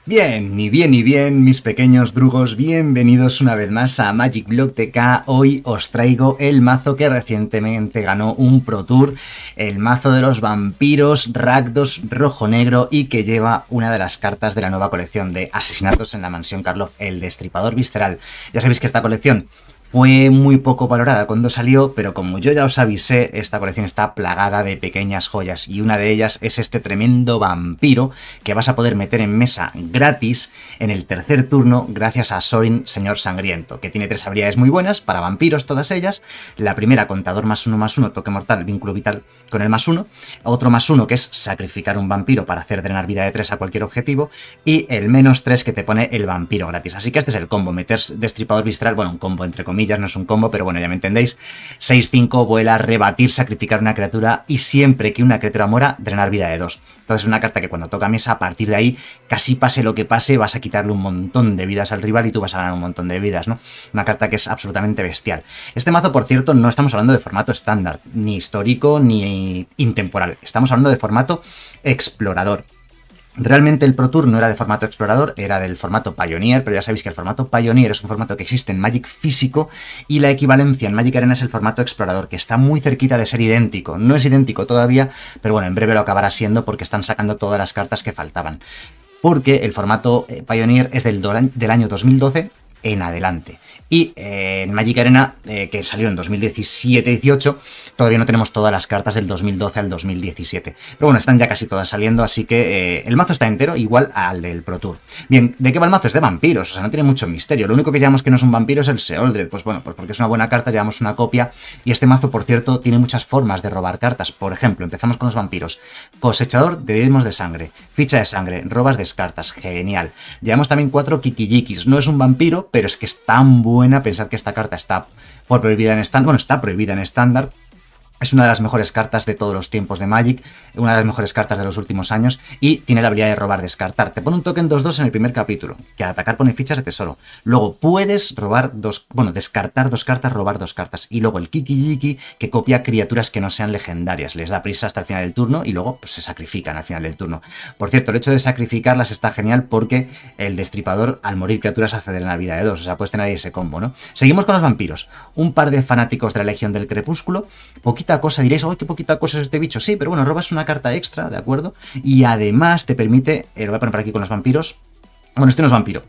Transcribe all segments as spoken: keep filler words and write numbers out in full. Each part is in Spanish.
Bien, y bien y bien, mis pequeños drugos, bienvenidos una vez más a Magic Block T K. Hoy os traigo el mazo que recientemente ganó un Pro Tour, el mazo de los vampiros Rakdos rojo-negro y que lleva una de las cartas de la nueva colección de Asesinatos en la Mansión Karlov, el Destripador Visceral. Ya sabéis que esta colección fue muy poco valorada cuando salió, pero como yo ya os avisé, esta colección está plagada de pequeñas joyas y una de ellas es este tremendo vampiro que vas a poder meter en mesa gratis en el tercer turno gracias a Sorin, Señor Sangriento, que tiene tres habilidades muy buenas para vampiros, todas ellas. La primera, contador más uno más uno, toque mortal, vínculo vital con el más uno. Otro más uno que es sacrificar un vampiro para hacer drenar vida de tres a cualquier objetivo. Y el menos tres que te pone el vampiro gratis. Así que este es el combo, meter Destripador Visceral, bueno, un combo entre comillas. No es un combo, pero bueno, ya me entendéis. seis cinco, vuela, rebatir, sacrificar una criatura y siempre que una criatura muera, drenar vida de dos. Entonces es una carta que cuando toca mesa, a partir de ahí, casi pase lo que pase, vas a quitarle un montón de vidas al rival y tú vas a ganar un montón de vidas, ¿no? Una carta que es absolutamente bestial. Este mazo, por cierto, no estamos hablando de formato estándar, ni histórico, ni intemporal. Estamos hablando de formato explorador. Realmente el Pro Tour no era de formato explorador, era del formato Pioneer, pero ya sabéis que el formato Pioneer es un formato que existe en Magic físico y la equivalencia en Magic Arena es el formato explorador, que está muy cerquita de ser idéntico. No es idéntico todavía, pero bueno, en breve lo acabará siendo porque están sacando todas las cartas que faltaban. Porque el formato Pioneer es del, del año dos mil doce en adelante. Y eh, en Magic Arena, eh, que salió en dos mil diecisiete dieciocho, todavía no tenemos todas las cartas del dos mil doce al dos mil diecisiete. Pero bueno, están ya casi todas saliendo, así que eh, el mazo está entero, igual al del Pro Tour. Bien, ¿de qué va el mazo? Es de vampiros, o sea, no tiene mucho misterio. Lo único que llevamos que no es un vampiro es el Sheoldred. Pues bueno, pues porque es una buena carta, llevamos una copia. Y este mazo, por cierto, tiene muchas formas de robar cartas. Por ejemplo, empezamos con los vampiros. Cosechador de diezmos de sangre. Ficha de sangre. Robas descartas. Genial. Llevamos también cuatro Kikijikis. No es un vampiro, pero es que es tan buena. Pensad que esta carta está por prohibida en estándar. Bueno, está prohibida en estándar. Es una de las mejores cartas de todos los tiempos de Magic, una de las mejores cartas de los últimos años y tiene la habilidad de robar descartar. Te pone un token dos dos en el primer capítulo, que al atacar pone fichas de tesoro. Luego puedes robar dos, bueno, descartar dos cartas, robar dos cartas. Y luego el Kikijiki, que copia criaturas que no sean legendarias. Les da prisa hasta el final del turno y luego pues, se sacrifican al final del turno. Por cierto, el hecho de sacrificarlas está genial porque el destripador al morir criaturas hace de la vida de dos. O sea, puedes tener ahí ese combo, ¿no? Seguimos con los vampiros. Un par de fanáticos de la Legión del Crepúsculo. Poquita cosa, diréis, ¡ay, qué poquita cosa es este bicho! Sí, pero bueno, robas una carta extra, ¿de acuerdo? Y además te permite, eh, lo voy a poner por aquí con los vampiros, bueno, este no es vampiro,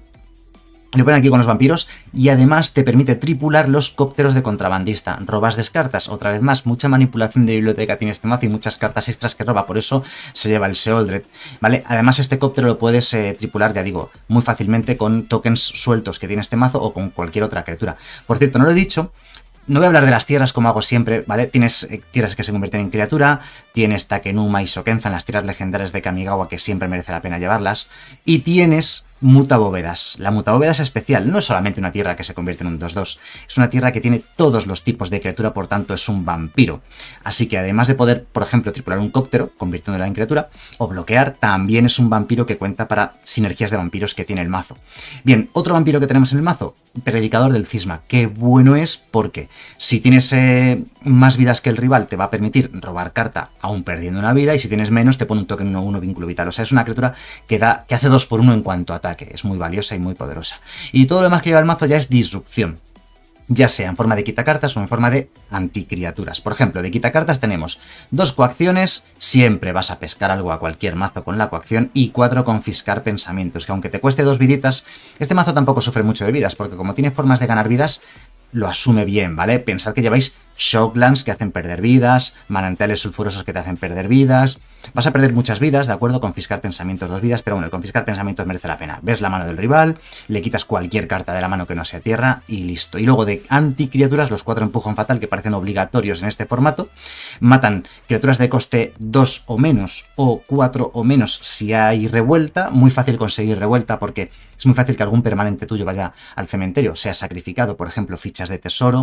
lo ponen aquí con los vampiros y además te permite tripular los cópteros de contrabandista. Robas descartas, otra vez más, mucha manipulación de biblioteca tiene este mazo y muchas cartas extras que roba, por eso se lleva el Sheoldred, ¿vale? Además este cóptero lo puedes eh, tripular, ya digo, muy fácilmente con tokens sueltos que tiene este mazo o con cualquier otra criatura. Por cierto, no lo he dicho, no voy a hablar de las tierras como hago siempre, ¿vale? Tienes eh, tierras que se convierten en criatura, tienes Takenuma y Sokenzan, las tierras legendarias de Kamigawa que siempre merece la pena llevarlas, y tienes Mutabóvedas. La Mutabóvedas es especial, no es solamente una tierra que se convierte en un dos dos, es una tierra que tiene todos los tipos de criatura, por tanto es un vampiro. Así que además de poder, por ejemplo, tripular un cóptero, convirtiéndola en criatura, o bloquear, también es un vampiro que cuenta para sinergias de vampiros que tiene el mazo. Bien, otro vampiro que tenemos en el mazo, Predicador del Cisma. Qué bueno es porque si tienes eh, más vidas que el rival te va a permitir robar carta aún perdiendo una vida, y si tienes menos te pone un token uno uno vínculo vital. O sea, es una criatura que, da, que hace dos por uno en cuanto a ataque. Que es muy valiosa y muy poderosa. Y todo lo demás que lleva el mazo ya es disrupción, ya sea en forma de quitacartas o en forma de anticriaturas. Por ejemplo, de quitacartas tenemos dos coacciones, siempre vas a pescar algo a cualquier mazo con la coacción, y cuatro confiscar pensamientos, que aunque te cueste dos viditas, este mazo tampoco sufre mucho de vidas, porque como tiene formas de ganar vidas, lo asume bien, ¿vale? Pensad que lleváis Shocklands que hacen perder vidas, manantiales sulfurosos que te hacen perder vidas. Vas a perder muchas vidas, ¿de acuerdo? Confiscar pensamientos, dos vidas, pero bueno, el confiscar pensamientos merece la pena. Ves la mano del rival, le quitas cualquier carta de la mano que no sea tierra y listo. Y luego de anticriaturas, los cuatro empujón fatal que parecen obligatorios en este formato. Matan criaturas de coste dos o menos o cuatro o menos si hay revuelta. Muy fácil conseguir revuelta porque es muy fácil que algún permanente tuyo vaya al cementerio, sea sacrificado, por ejemplo, fichas de tesoro,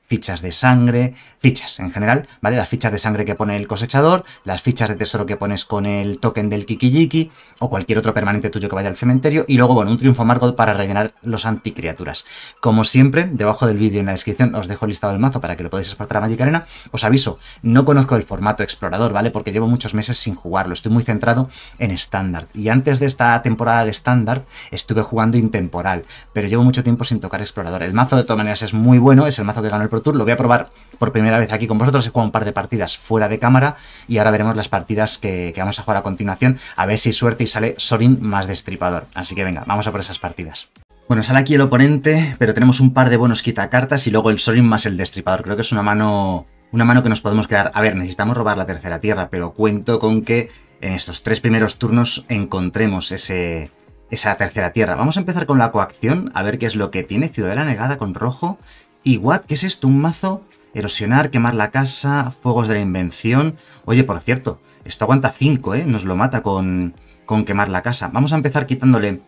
fichas de sangre, fichas en general, ¿vale? Las fichas de sangre que pone el cosechador, las fichas de tesoro que pones con el token del Kikijiki o cualquier otro permanente tuyo que vaya al cementerio y luego, bueno, un triunfo amargo para rellenar los anticriaturas. Como siempre, debajo del vídeo en la descripción os dejo el listado del mazo para que lo podáis exportar a Magic Arena. Os aviso, no conozco el formato explorador, ¿vale? Porque llevo muchos meses sin jugarlo, estoy muy centrado en estándar. Y antes de esta temporada de estándar estuve jugando intemporal, pero llevo mucho tiempo sin tocar explorador. El mazo de todas maneras es muy bueno, es el mazo que ganó el Pro Tour, lo voy a probar por primera vez aquí con vosotros, he jugado un par de partidas fuera de cámara y ahora veremos las partidas que, que vamos a jugar a continuación, a ver si hay suerte y sale Sorin más destripador. Así que venga, vamos a por esas partidas. Bueno, sale aquí el oponente, pero tenemos un par de buenos quitacartas y luego el Sorin más el destripador. Creo que es una mano, una mano que nos podemos quedar. A ver, necesitamos robar la tercera tierra, pero cuento con que en estos tres primeros turnos encontremos ese, esa tercera tierra. Vamos a empezar con la coacción, a ver qué es lo que tiene. Ciudadela negada con rojo. ¿Y what? ¿Qué es esto? ¿Un mazo? Erosionar, quemar la casa, fuegos de la invención. Oye, por cierto, esto aguanta cinco, ¿eh? Nos lo mata con, con quemar la casa. Vamos a empezar quitándole...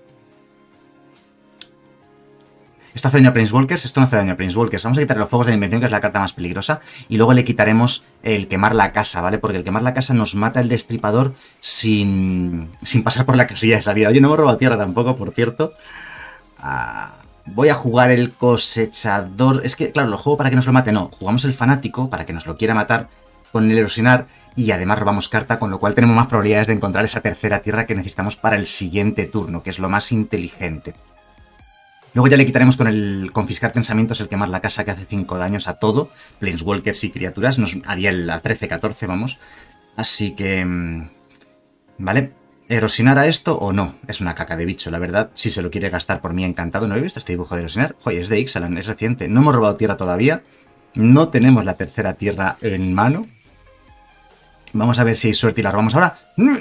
Esto hace daño a Planeswalkers, esto no hace daño a Planeswalkers. Vamos a quitarle los fuegos de la invención, que es la carta más peligrosa. Y luego le quitaremos el quemar la casa, ¿vale? Porque el quemar la casa nos mata el destripador sin, sin pasar por la casilla de salida. Oye, no hemos robado tierra tampoco, por cierto. Ah... Voy a jugar el cosechador. Es que, claro, lo juego para que nos lo mate. No, jugamos el fanático para que nos lo quiera matar con el erosionar y además robamos carta, con lo cual tenemos más probabilidades de encontrar esa tercera tierra que necesitamos para el siguiente turno, que es lo más inteligente. Luego ya le quitaremos con el confiscar pensamientos, el quemar la casa, que hace cinco daños a todo, Planeswalkers y criaturas. Nos haría el trece catorce, vamos. Así que... ¿vale? ¿Erosionar a esto o no? Es una caca de bicho, la verdad. Si se lo quiere gastar, por mí, encantado. ¿No he visto este dibujo de erosionar? Joder, es de Ixalan, es reciente. No hemos robado tierra todavía. No tenemos la tercera tierra en mano. Vamos a ver si hay suerte y la robamos ahora.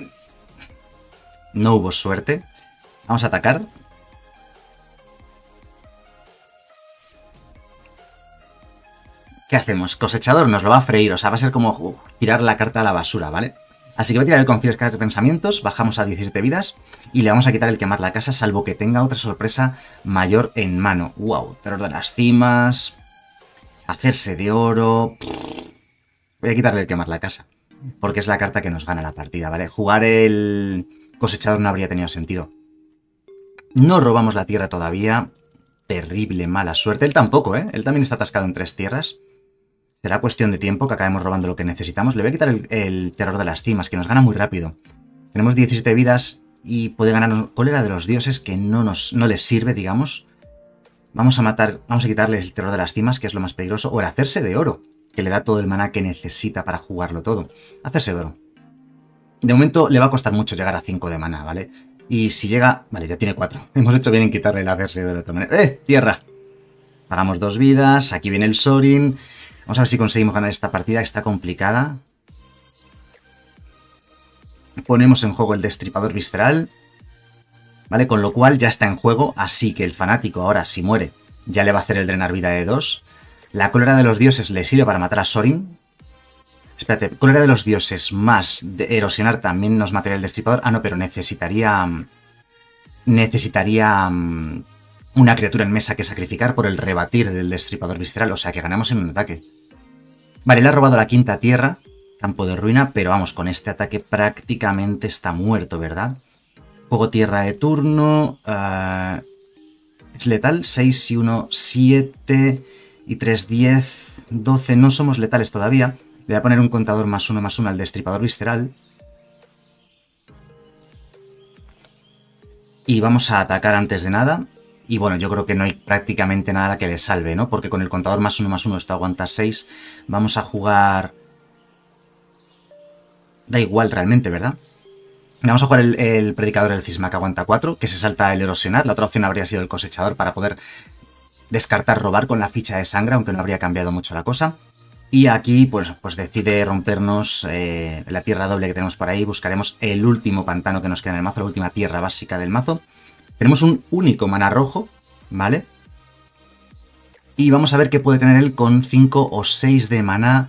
No hubo suerte. Vamos a atacar. ¿Qué hacemos? Cosechador nos lo va a freír. O sea, va a ser como uh, tirar la carta a la basura, ¿vale? Así que voy a tirar el confiscar de pensamientos, bajamos a diecisiete vidas y le vamos a quitar el quemar la casa, salvo que tenga otra sorpresa mayor en mano. ¡Wow! Terror de las cimas, hacerse de oro... Voy a quitarle el quemar la casa, porque es la carta que nos gana la partida, ¿vale? Jugar el cosechador no habría tenido sentido. No robamos la tierra todavía. Terrible mala suerte. Él tampoco, ¿eh? Él también está atascado en tres tierras. Será cuestión de tiempo que acabemos robando lo que necesitamos. Le voy a quitar el, el terror de las cimas, que nos gana muy rápido. Tenemos diecisiete vidas y puede ganarnos cólera de los dioses, que no, nos, no les sirve, digamos. Vamos a matar, vamos a quitarle el terror de las cimas, que es lo más peligroso. O el hacerse de oro, que le da todo el maná que necesita para jugarlo todo. Hacerse de oro. De momento le va a costar mucho llegar a cinco de maná, ¿vale? Y si llega... Vale, ya tiene cuatro. Hemos hecho bien en quitarle el hacerse de oro de todas maneras. ¡Eh! ¡Tierra! Pagamos dos vidas. Aquí viene el Sorin. Vamos a ver si conseguimos ganar esta partida, que está complicada. Ponemos en juego el destripador visceral. ¿Vale? Con lo cual ya está en juego, así que el fanático ahora, si muere, ya le va a hacer el drenar vida de dos. La cólera de los dioses le sirve para matar a Sorin. Espérate, cólera de los dioses más de erosionar también nos mataría el destripador. Ah, no, pero necesitaría... Necesitaría... una criatura en mesa que sacrificar por el rebatir del destripador visceral, o sea que ganamos en un ataque. Vale, le ha robado la quinta tierra, campo de ruina, pero vamos, con este ataque prácticamente está muerto, ¿verdad? Fuego tierra de turno, uh, es letal, seis y uno, siete y tres, diez, doce, no somos letales todavía. Le voy a poner un contador más uno más uno al destripador visceral. Y vamos a atacar antes de nada. Y bueno, yo creo que no hay prácticamente nada que le salve, ¿no? Porque con el contador más uno más uno esto aguanta seis. Vamos a jugar... Da igual realmente, ¿verdad? Vamos a jugar el, el predicador del cisma que aguanta cuatro, que se salta el erosionar. La otra opción habría sido el cosechador para poder descartar robar con la ficha de sangre, aunque no habría cambiado mucho la cosa. Y aquí pues, pues decide rompernos eh, la tierra doble que tenemos por ahí. Buscaremos el último pantano que nos queda en el mazo, la última tierra básica del mazo. Tenemos un único mana rojo, ¿vale? Y vamos a ver qué puede tener él con cinco o seis de maná.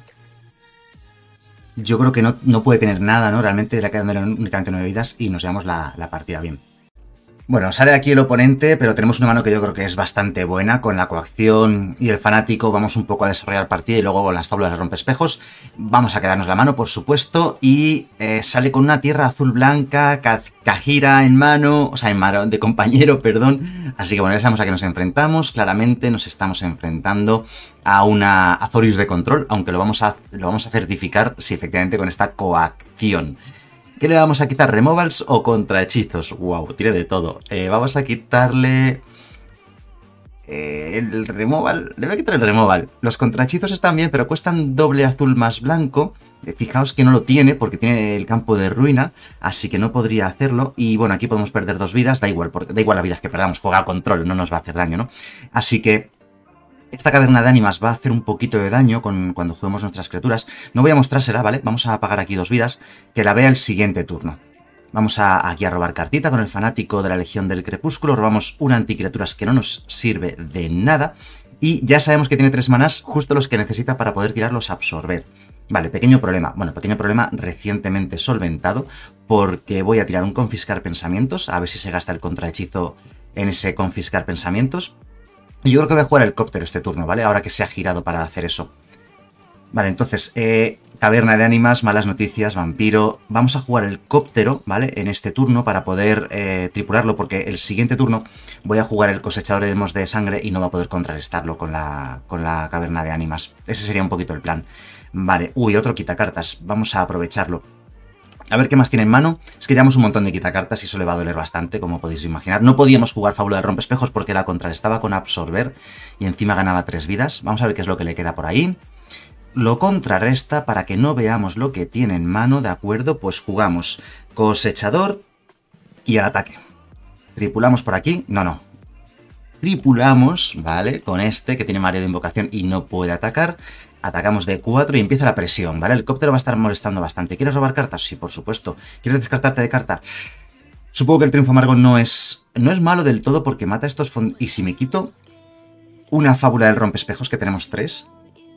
Yo creo que no, no puede tener nada, ¿no? Realmente le quedan únicamente nueve vidas y nos llevamos la, la partida bien. Bueno, sale aquí el oponente, pero tenemos una mano que yo creo que es bastante buena. Con la coacción y el fanático vamos un poco a desarrollar partida y luego con las fábulas de rompespejos vamos a quedarnos la mano, por supuesto. Y eh, sale con una tierra azul blanca, Kagira en mano, o sea, en mano de compañero, perdón. Así que bueno, ya sabemos a qué nos enfrentamos. Claramente nos estamos enfrentando a una Azorius de control, aunque lo vamos a, lo vamos a certificar si efectivamente con esta coacción. ¿Qué le vamos a quitar? ¿Removals o contrahechizos? Wow, tiene de todo. Eh, vamos a quitarle... Eh, el removal... Le voy a quitar el removal. Los contrahechizos están bien, pero cuestan doble azul más blanco. Eh, fijaos que no lo tiene porque tiene el campo de ruina, así que no podría hacerlo. Y bueno, aquí podemos perder dos vidas. Da igual, porque da igual las vidas que perdamos. Juega a control, no nos va a hacer daño, ¿no? Así que... esta caverna de ánimas va a hacer un poquito de daño con, cuando juguemos nuestras criaturas. No voy a mostrársela, ¿vale? Vamos a apagar aquí dos vidas, que la vea el siguiente turno. Vamos a, aquí a robar cartita con el fanático de la Legión del Crepúsculo. Robamos una anticriaturas que no nos sirve de nada. Y ya sabemos que tiene tres manás, justo los que necesita para poder tirarlos a absorber. Vale, pequeño problema. Bueno, pequeño problema recientemente solventado, porque voy a tirar un confiscar pensamientos, a ver si se gasta el contrahechizo en ese confiscar pensamientos. Y yo creo que voy a jugar el cóptero este turno, ¿vale? Ahora que se ha girado para hacer eso. Vale, entonces, eh, caverna de ánimas, malas noticias, vampiro. Vamos a jugar el cóptero, ¿vale? En este turno para poder eh, tripularlo, porque el siguiente turno voy a jugar el cosechador de demos de sangre y no va a poder contrarrestarlo con la, con la caverna de ánimas. Ese sería un poquito el plan. Vale, uy, otro quitacartas. Vamos a aprovecharlo. A ver qué más tiene en mano. Es que llevamos un montón de quitacartas y eso le va a doler bastante, como podéis imaginar. No podíamos jugar fábula de rompespejos porque la contrarrestaba con absorber y encima ganaba tres vidas. Vamos a ver qué es lo que le queda por ahí. Lo contrarresta para que no veamos lo que tiene en mano, ¿de acuerdo? Pues jugamos cosechador y al ataque. Tripulamos por aquí. No, no. Tripulamos, ¿vale? Con este que tiene mareo de invocación y no puede atacar. Atacamos de cuatro y empieza la presión, ¿vale? El cóptero va a estar molestando bastante. ¿Quieres robar cartas? Sí, por supuesto. ¿Quieres descartarte de carta? Supongo que el triunfo amargo no es, no es malo del todo porque mata estos fondos. Y si me quito una fábula del rompespejos, que tenemos tres,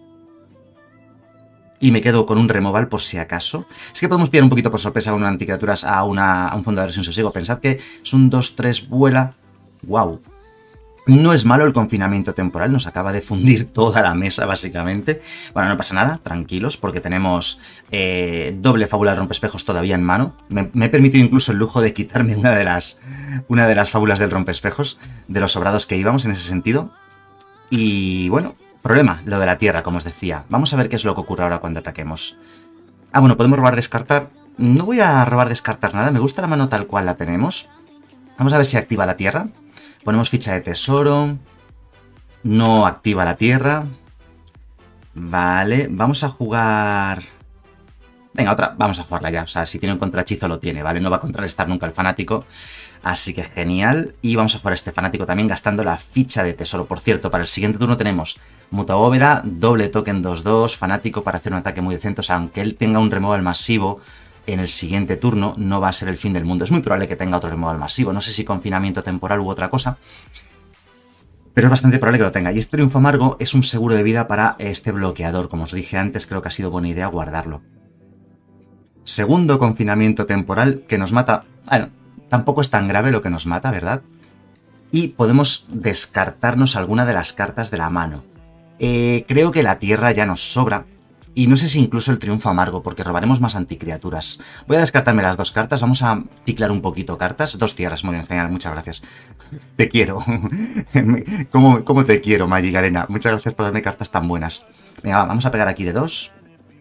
y me quedo con un removal por si acaso. Es que podemos pillar un poquito por sorpresa con una anticriaturas a, una, a un fundador sin sosiego. Pensad que es un dos tres vuela. ¡Wow! No es malo el confinamiento temporal, nos acaba de fundir toda la mesa, básicamente. Bueno, no pasa nada, tranquilos, porque tenemos eh, doble fábula de rompespejos todavía en mano. Me, me he permitido incluso el lujo de quitarme una de las, una de las fábulas del rompespejos, de los sobrados que íbamos en ese sentido. Y bueno, problema, lo de la tierra, como os decía. Vamos a ver qué es lo que ocurre ahora cuando ataquemos. Ah, bueno, podemos robar, descartar. No voy a robar, descartar nada, me gusta la mano tal cual la tenemos. Vamos a ver si activa la tierra. Ponemos ficha de tesoro. No activa la tierra. Vale, vamos a jugar... Venga, otra, vamos a jugarla ya. O sea, si tiene un contrahechizo lo tiene, ¿vale? No va a contrarrestar nunca el fanático. Así que genial. Y vamos a jugar a este fanático también gastando la ficha de tesoro. Por cierto, para el siguiente turno tenemos mutabóveda, doble token dos dos, fanático para hacer un ataque muy decente. O sea, aunque él tenga un removal masivo en el siguiente turno, no va a ser el fin del mundo. Es muy probable que tenga otro removal masivo. No sé si confinamiento temporal u otra cosa, pero es bastante probable que lo tenga. Y este triunfo amargo es un seguro de vida para este bloqueador. Como os dije antes, creo que ha sido buena idea guardarlo. Segundo confinamiento temporal que nos mata... Bueno, tampoco es tan grave lo que nos mata, ¿verdad? Y podemos descartarnos alguna de las cartas de la mano. Eh, creo que la tierra ya nos sobra. Y no sé si incluso el triunfo amargo, porque robaremos más anticriaturas. Voy a descartarme las dos cartas. Vamos a ciclar un poquito cartas. Dos tierras, muy bien, genial, muchas gracias. Te quiero. ¿Cómo, cómo te quiero, Magic Arena? Muchas gracias por darme cartas tan buenas. Venga, vamos a pegar aquí de dos.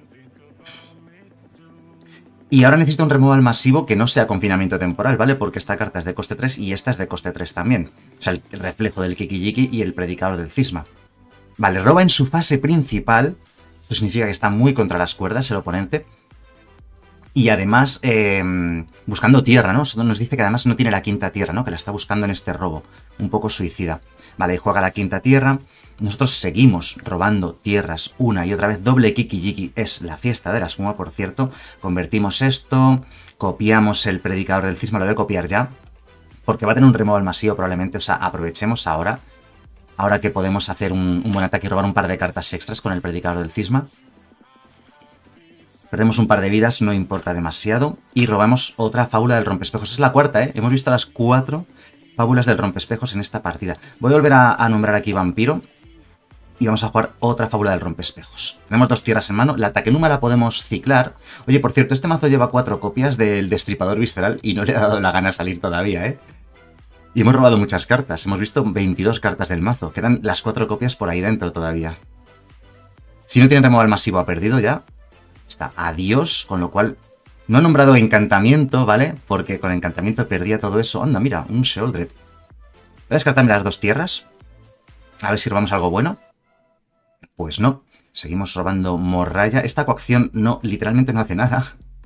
Y ahora necesito un removal masivo que no sea confinamiento temporal, ¿vale? Porque esta carta es de coste tres y esta es de coste tres también. O sea, el reflejo del Kiki-Jiki y el predicador del cisma. Vale, roba en su fase principal. Eso significa que está muy contra las cuerdas el oponente. Y además, eh, buscando tierra, ¿no? Nos dice que además no tiene la quinta tierra, ¿no? Que la está buscando en este robo. Un poco suicida. Vale, juega la quinta tierra. Nosotros seguimos robando tierras una y otra vez. Doble Kiki-Jiki es la fiesta de la suma, por cierto. Convertimos esto. Copiamos el predicador del cisma. Lo voy a copiar ya. Porque va a tener un removal masivo probablemente. O sea, aprovechemos ahora. Ahora que podemos hacer un, un buen ataque y robar un par de cartas extras con el predicador del cisma. Perdemos un par de vidas, no importa demasiado. Y robamos otra fábula del rompespejos. Es la cuarta, ¿eh? Hemos visto las cuatro Fábulas del rompespejos en esta partida. Voy a volver a, a nombrar aquí vampiro. Y vamos a jugar otra fábula del rompespejos. Tenemos dos tierras en mano. La Takenuma la podemos ciclar. Oye, por cierto, este mazo lleva cuatro copias del Destripador Visceral y no le ha dado la gana salir todavía, ¿eh? Y hemos robado muchas cartas. Hemos visto veintidós cartas del mazo. Quedan las cuatro copias por ahí dentro todavía. Si no tiene removal masivo, ha perdido ya. Está adiós, con lo cual no he nombrado encantamiento, ¿vale? Porque con encantamiento perdía todo eso. Anda, mira, un Sheoldred. Voy a descartarme las dos tierras. A ver si robamos algo bueno. Pues no, seguimos robando morralla. Esta coacción no, literalmente no hace nada.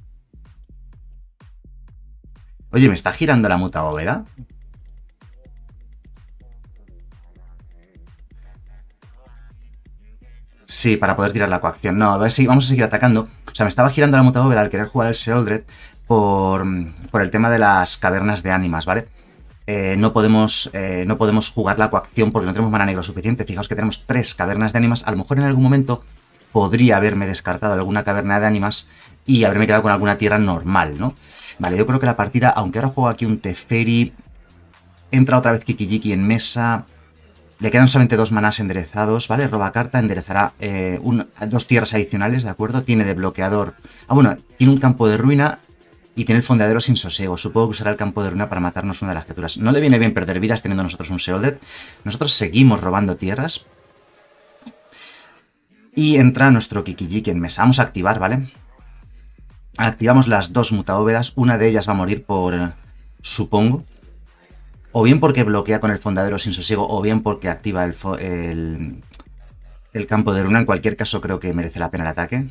Oye, ¿me está girando la muta bóveda? Sí, para poder tirar la coacción. No, a ver si vamos a seguir atacando. O sea, me estaba girando la muta bóveda al querer jugar el Sheoldred por, por el tema de las cavernas de ánimas, ¿vale? Eh, no, podemos, eh, no podemos jugar la coacción porque no tenemos mana negro suficiente. Fijaos que tenemos tres cavernas de ánimas. A lo mejor en algún momento podría haberme descartado alguna caverna de ánimas y haberme quedado con alguna tierra normal, ¿no? Vale, yo creo que la partida, aunque ahora juego aquí un Teferi, entra otra vez Kiki-Jiki en mesa, le quedan solamente dos manás enderezados, ¿vale? Roba carta, enderezará eh, un, dos tierras adicionales, ¿de acuerdo? Tiene de bloqueador... Ah, bueno, tiene un campo de ruina... Y tiene el fondeadero sin sosiego. Supongo que usará el campo de ruina para matarnos una de las criaturas. No le viene bien perder vidas teniendo nosotros un Sheoldred. Nosotros seguimos robando tierras. Y entra nuestro Kiki-Jiki en mesa. Vamos a activar, ¿vale? Activamos las dos mutabóvedas. Una de ellas va a morir por... Supongo. O bien porque bloquea con el fondeadero sin sosiego. O bien porque activa el, el, el campo de ruina. En cualquier caso creo que merece la pena el ataque.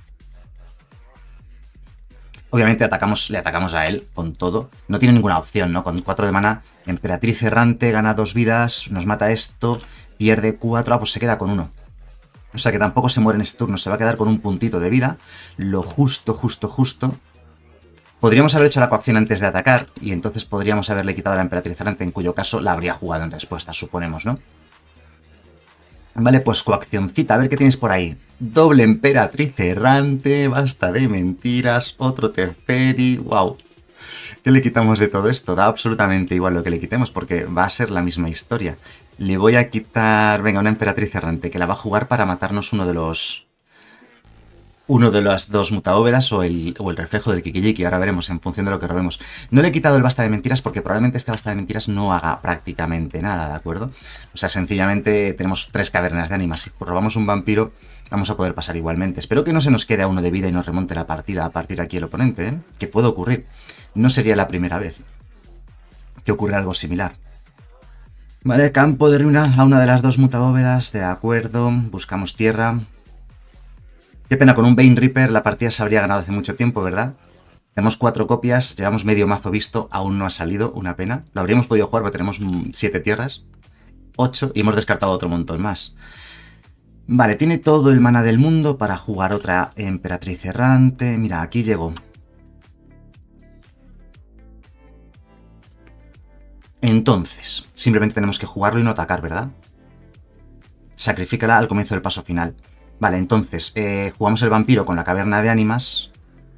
Obviamente atacamos, le atacamos a él con todo. No tiene ninguna opción, ¿no? Con cuatro de mana, Emperatriz Errante, gana dos vidas, nos mata esto, pierde cuatro, ah, pues se queda con uno. O sea que tampoco se muere en este turno, se va a quedar con un puntito de vida. Lo justo, justo, justo. Podríamos haber hecho la coacción antes de atacar y entonces podríamos haberle quitado a la Emperatriz Errante, en cuyo caso la habría jugado en respuesta, suponemos, ¿no? Vale, pues coaccioncita, a ver qué tienes por ahí. Doble Emperatriz Errante, basta de mentiras, otro Teferi, wow. ¿Qué le quitamos de todo esto? Da absolutamente igual lo que le quitemos porque va a ser la misma historia. Le voy a quitar, venga, una Emperatriz Errante que la va a jugar para matarnos uno de los... Uno de las dos mutabóvedas o el, o el reflejo del Kiki-Jiki, ahora veremos en función de lo que robemos. No le he quitado el basta de mentiras porque probablemente este basta de mentiras no haga prácticamente nada, ¿de acuerdo? O sea, sencillamente tenemos tres cavernas de ánimas. Si robamos un vampiro, vamos a poder pasar igualmente. Espero que no se nos quede a uno de vida y nos remonte la partida a partir de aquí el oponente, ¿eh? Que puede ocurrir. No sería la primera vez que ocurre algo similar. Vale, campo de ruina a una de las dos mutabóvedas, de acuerdo. Buscamos tierra. Qué pena, con un Bane Reaper la partida se habría ganado hace mucho tiempo, ¿verdad? Tenemos cuatro copias, llevamos medio mazo visto, aún no ha salido, una pena. Lo habríamos podido jugar, pero tenemos siete tierras, ocho, y hemos descartado otro montón más. Vale, tiene todo el mana del mundo para jugar otra Emperatriz Errante. Mira, aquí llegó. Entonces, simplemente tenemos que jugarlo y no atacar, ¿verdad? Sacrifícala al comienzo del paso final. Vale, entonces, eh, jugamos el vampiro con la caverna de ánimas.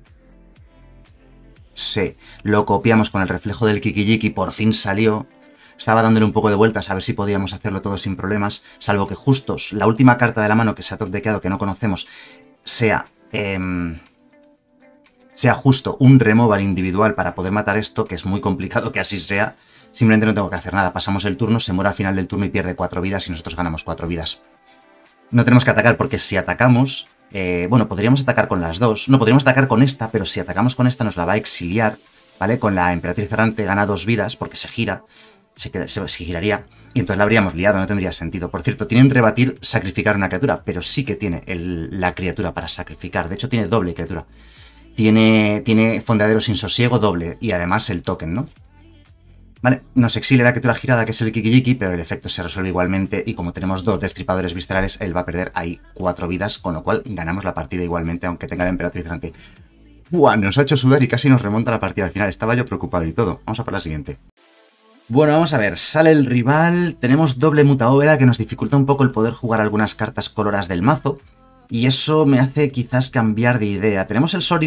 Sí, lo copiamos con el reflejo del Kiki-Jiki, por fin salió. Estaba dándole un poco de vueltas a ver si podíamos hacerlo todo sin problemas, salvo que justo la última carta de la mano que se ha top-deckeado, que no conocemos, sea, eh, sea justo un removal individual para poder matar esto, que es muy complicado que así sea. Simplemente no tengo que hacer nada, pasamos el turno, se muere al final del turno y pierde cuatro vidas y nosotros ganamos cuatro vidas. No tenemos que atacar porque si atacamos, eh, bueno, podríamos atacar con las dos. No, podríamos atacar con esta, pero si atacamos con esta nos la va a exiliar, ¿vale? Con la Emperatriz Errante gana dos vidas porque se gira, se, queda, se, se giraría y entonces la habríamos liado, no tendría sentido. Por cierto, tienen rebatir sacrificar una criatura, pero sí que tiene el, la criatura para sacrificar. De hecho, tiene doble criatura. Tiene, tiene fondeadero sin sosiego doble y además el token, ¿no? Vale, nos exilia la criatura girada, que es el Kiki-Jiki, pero el efecto se resuelve igualmente y como tenemos dos destripadores viscerales, él va a perder ahí cuatro vidas, con lo cual ganamos la partida igualmente, aunque tenga la Emperatriz delante. ¡Buah! Nos ha hecho sudar y casi nos remonta la partida al final. Estaba yo preocupado y todo. Vamos a por la siguiente. Bueno, vamos a ver. Sale el rival. Tenemos doble mutabóveda que nos dificulta un poco el poder jugar algunas cartas coloras del mazo. Y eso me hace quizás cambiar de idea. Tenemos el Sorin,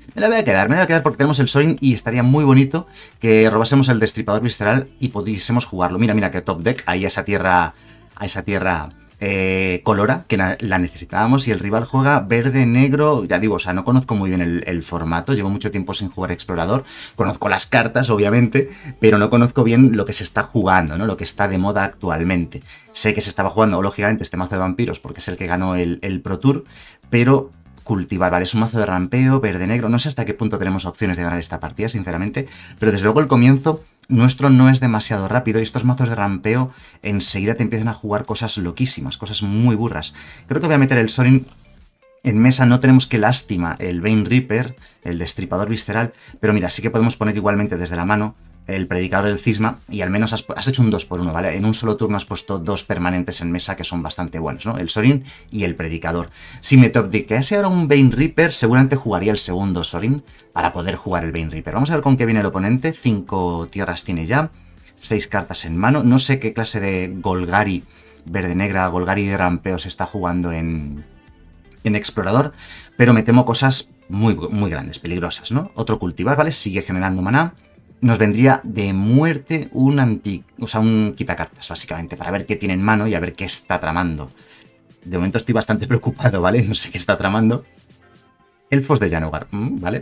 Me la voy a quedar, me la voy a quedar porque tenemos el Sorin y estaría muy bonito que robásemos el Destripador Visceral y pudiésemos jugarlo. Mira, mira que top deck, ahí a esa tierra, a esa tierra eh, colora, que la, la necesitábamos, y el rival juega verde, negro, ya digo, o sea, no conozco muy bien el, el formato, llevo mucho tiempo sin jugar Explorador, conozco las cartas, obviamente, pero no conozco bien lo que se está jugando, ¿no? Lo que está de moda actualmente. Sé que se estaba jugando, lógicamente, este mazo de vampiros, porque es el que ganó el, el Pro Tour, pero cultivar, ¿vale? Es un mazo de rampeo, verde-negro, no sé hasta qué punto tenemos opciones de ganar esta partida, sinceramente, pero desde luego el comienzo nuestro no es demasiado rápido y estos mazos de rampeo enseguida te empiezan a jugar cosas loquísimas, cosas muy burras. Creo que voy a meter el Sorin en mesa, no tenemos que lástima el Bane Reaper, el Destripador Visceral, pero mira, sí que podemos poner igualmente desde la mano el Predicador del Cisma y al menos has, has hecho un dos por uno, ¿vale? En un solo turno has puesto dos permanentes en mesa que son bastante buenos, ¿no? El Sorin y el Predicador. Si me top deckase ahora un Bane Reaper, seguramente jugaría el segundo Sorin para poder jugar el Bane Reaper. Vamos a ver con qué viene el oponente. Cinco tierras tiene ya, seis cartas en mano. No sé qué clase de Golgari verde-negra, Golgari de rampeo se está jugando en, en Explorador, pero me temo cosas muy, muy grandes, peligrosas, ¿no? Otro cultivar, ¿vale? Sigue generando maná. Nos vendría de muerte un anti, o sea, un quitacartas, básicamente, para ver qué tiene en mano y a ver qué está tramando. De momento estoy bastante preocupado, ¿vale? No sé qué está tramando. Elfos de Janogar, ¿vale?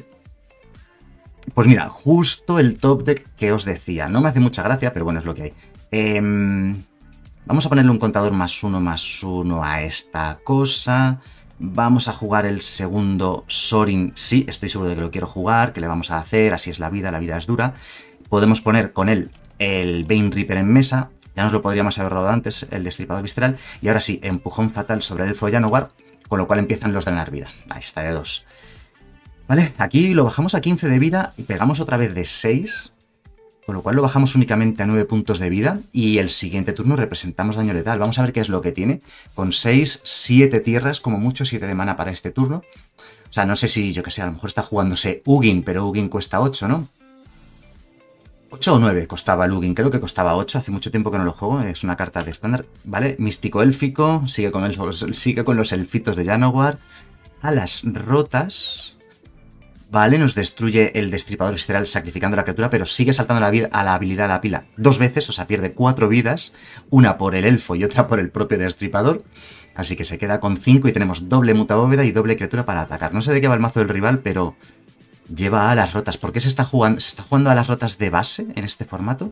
Pues mira, justo el top deck que os decía. No me hace mucha gracia, pero bueno, es lo que hay. Eh, vamos a ponerle un contador más uno, más uno a esta cosa. Vamos a jugar el segundo Sorin, sí, estoy seguro de que lo quiero jugar, que le vamos a hacer, así es la vida, la vida es dura. Podemos poner con él el Bane Reaper en mesa, ya nos lo podríamos haber robado antes, el Destripador Visceral, y ahora sí, empujón fatal sobre el Elfo de Janogar, con lo cual empiezan los de ganar vida. Ahí está, de dos. Vale, aquí lo bajamos a quince de vida y pegamos otra vez de seis, con lo cual lo bajamos únicamente a nueve puntos de vida y el siguiente turno representamos daño letal. Vamos a ver qué es lo que tiene. Con seis, siete tierras, como mucho, siete de mana para este turno. O sea, no sé si, yo que sé, a lo mejor está jugándose Ugin, pero Ugin cuesta ocho, ¿no? ocho o nueve costaba el Ugin, creo que costaba ocho, hace mucho tiempo que no lo juego, es una carta de estándar, ¿vale? Místico élfico, sigue con, el, sigue con los elfitos de Janogar. Alas rotas... Vale, nos destruye el Destripador Visceral sacrificando la criatura, pero sigue saltando la vida, a la habilidad a la pila dos veces, o sea, pierde cuatro vidas, una por el elfo y otra por el propio Destripador, así que se queda con cinco y tenemos doble mutabóveda y doble criatura para atacar. No sé de qué va el mazo del rival, pero lleva alas rotas. ¿Por qué se está jugando, se está jugando a las rotas de base en este formato?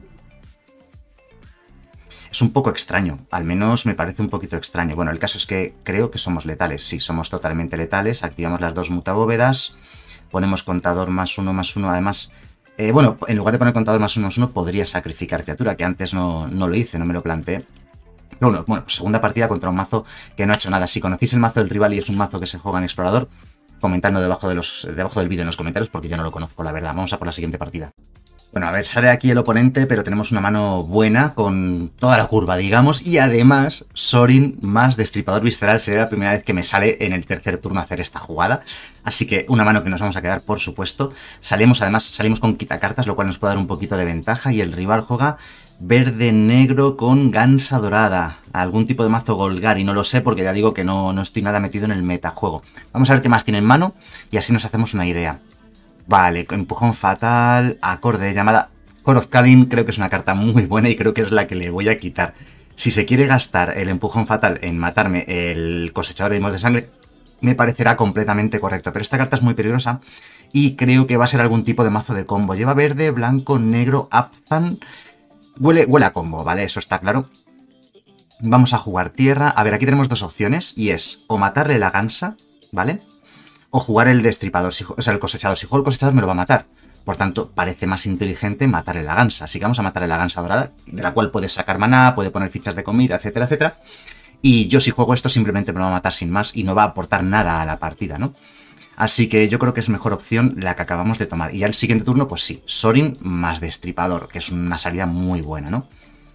Es un poco extraño, al menos me parece un poquito extraño. Bueno, el caso es que creo que somos letales, sí, somos totalmente letales, activamos las dos mutabóvedas. Ponemos contador más uno, más uno, además, eh, bueno, en lugar de poner contador más uno, más uno, podría sacrificar criatura, que antes no, no lo hice, no me lo planteé. Pero bueno, bueno, pues segunda partida contra un mazo que no ha hecho nada. Si conocéis el mazo del rival y es un mazo que se juega en Explorador, comentadlo debajo, de los, debajo del vídeo en los comentarios, porque yo no lo conozco, la verdad. Vamos a por la siguiente partida. Bueno, a ver, sale aquí el oponente, pero tenemos una mano buena con toda la curva, digamos, y además Sorin más Destripador Visceral sería la primera vez que me sale en el tercer turno hacer esta jugada, así que una mano que nos vamos a quedar, por supuesto. Salimos, además, salimos con quitacartas, lo cual nos puede dar un poquito de ventaja, y el rival juega verde-negro con gansa dorada, algún tipo de mazo Golgari, no lo sé porque ya digo que no, no estoy nada metido en el metajuego. Vamos a ver qué más tiene en mano y así nos hacemos una idea. Vale, empujón fatal, acorde de llamada. Core of Kalin creo que es una carta muy buena y creo que es la que le voy a quitar. Si se quiere gastar el empujón fatal en matarme el cosechador de dimos de sangre, me parecerá completamente correcto. Pero esta carta es muy peligrosa y creo que va a ser algún tipo de mazo de combo. Lleva verde, blanco, negro, Apzan. Huele, huele a combo, ¿vale? Eso está claro. Vamos a jugar tierra. A ver, aquí tenemos dos opciones y es o matarle la gansa, ¿vale? O jugar el destripador, si, o sea, el cosechador. Si juego el cosechador me lo va a matar. Por tanto, parece más inteligente matarle la gansa. Así que vamos a matarle la gansa dorada, de la cual puede sacar maná, puede poner fichas de comida, etcétera, etcétera. Y yo si juego esto simplemente me lo va a matar sin más y no va a aportar nada a la partida, ¿no? Así que yo creo que es mejor opción la que acabamos de tomar. Y al siguiente turno, pues sí, Sorin más destripador, que es una salida muy buena, ¿no?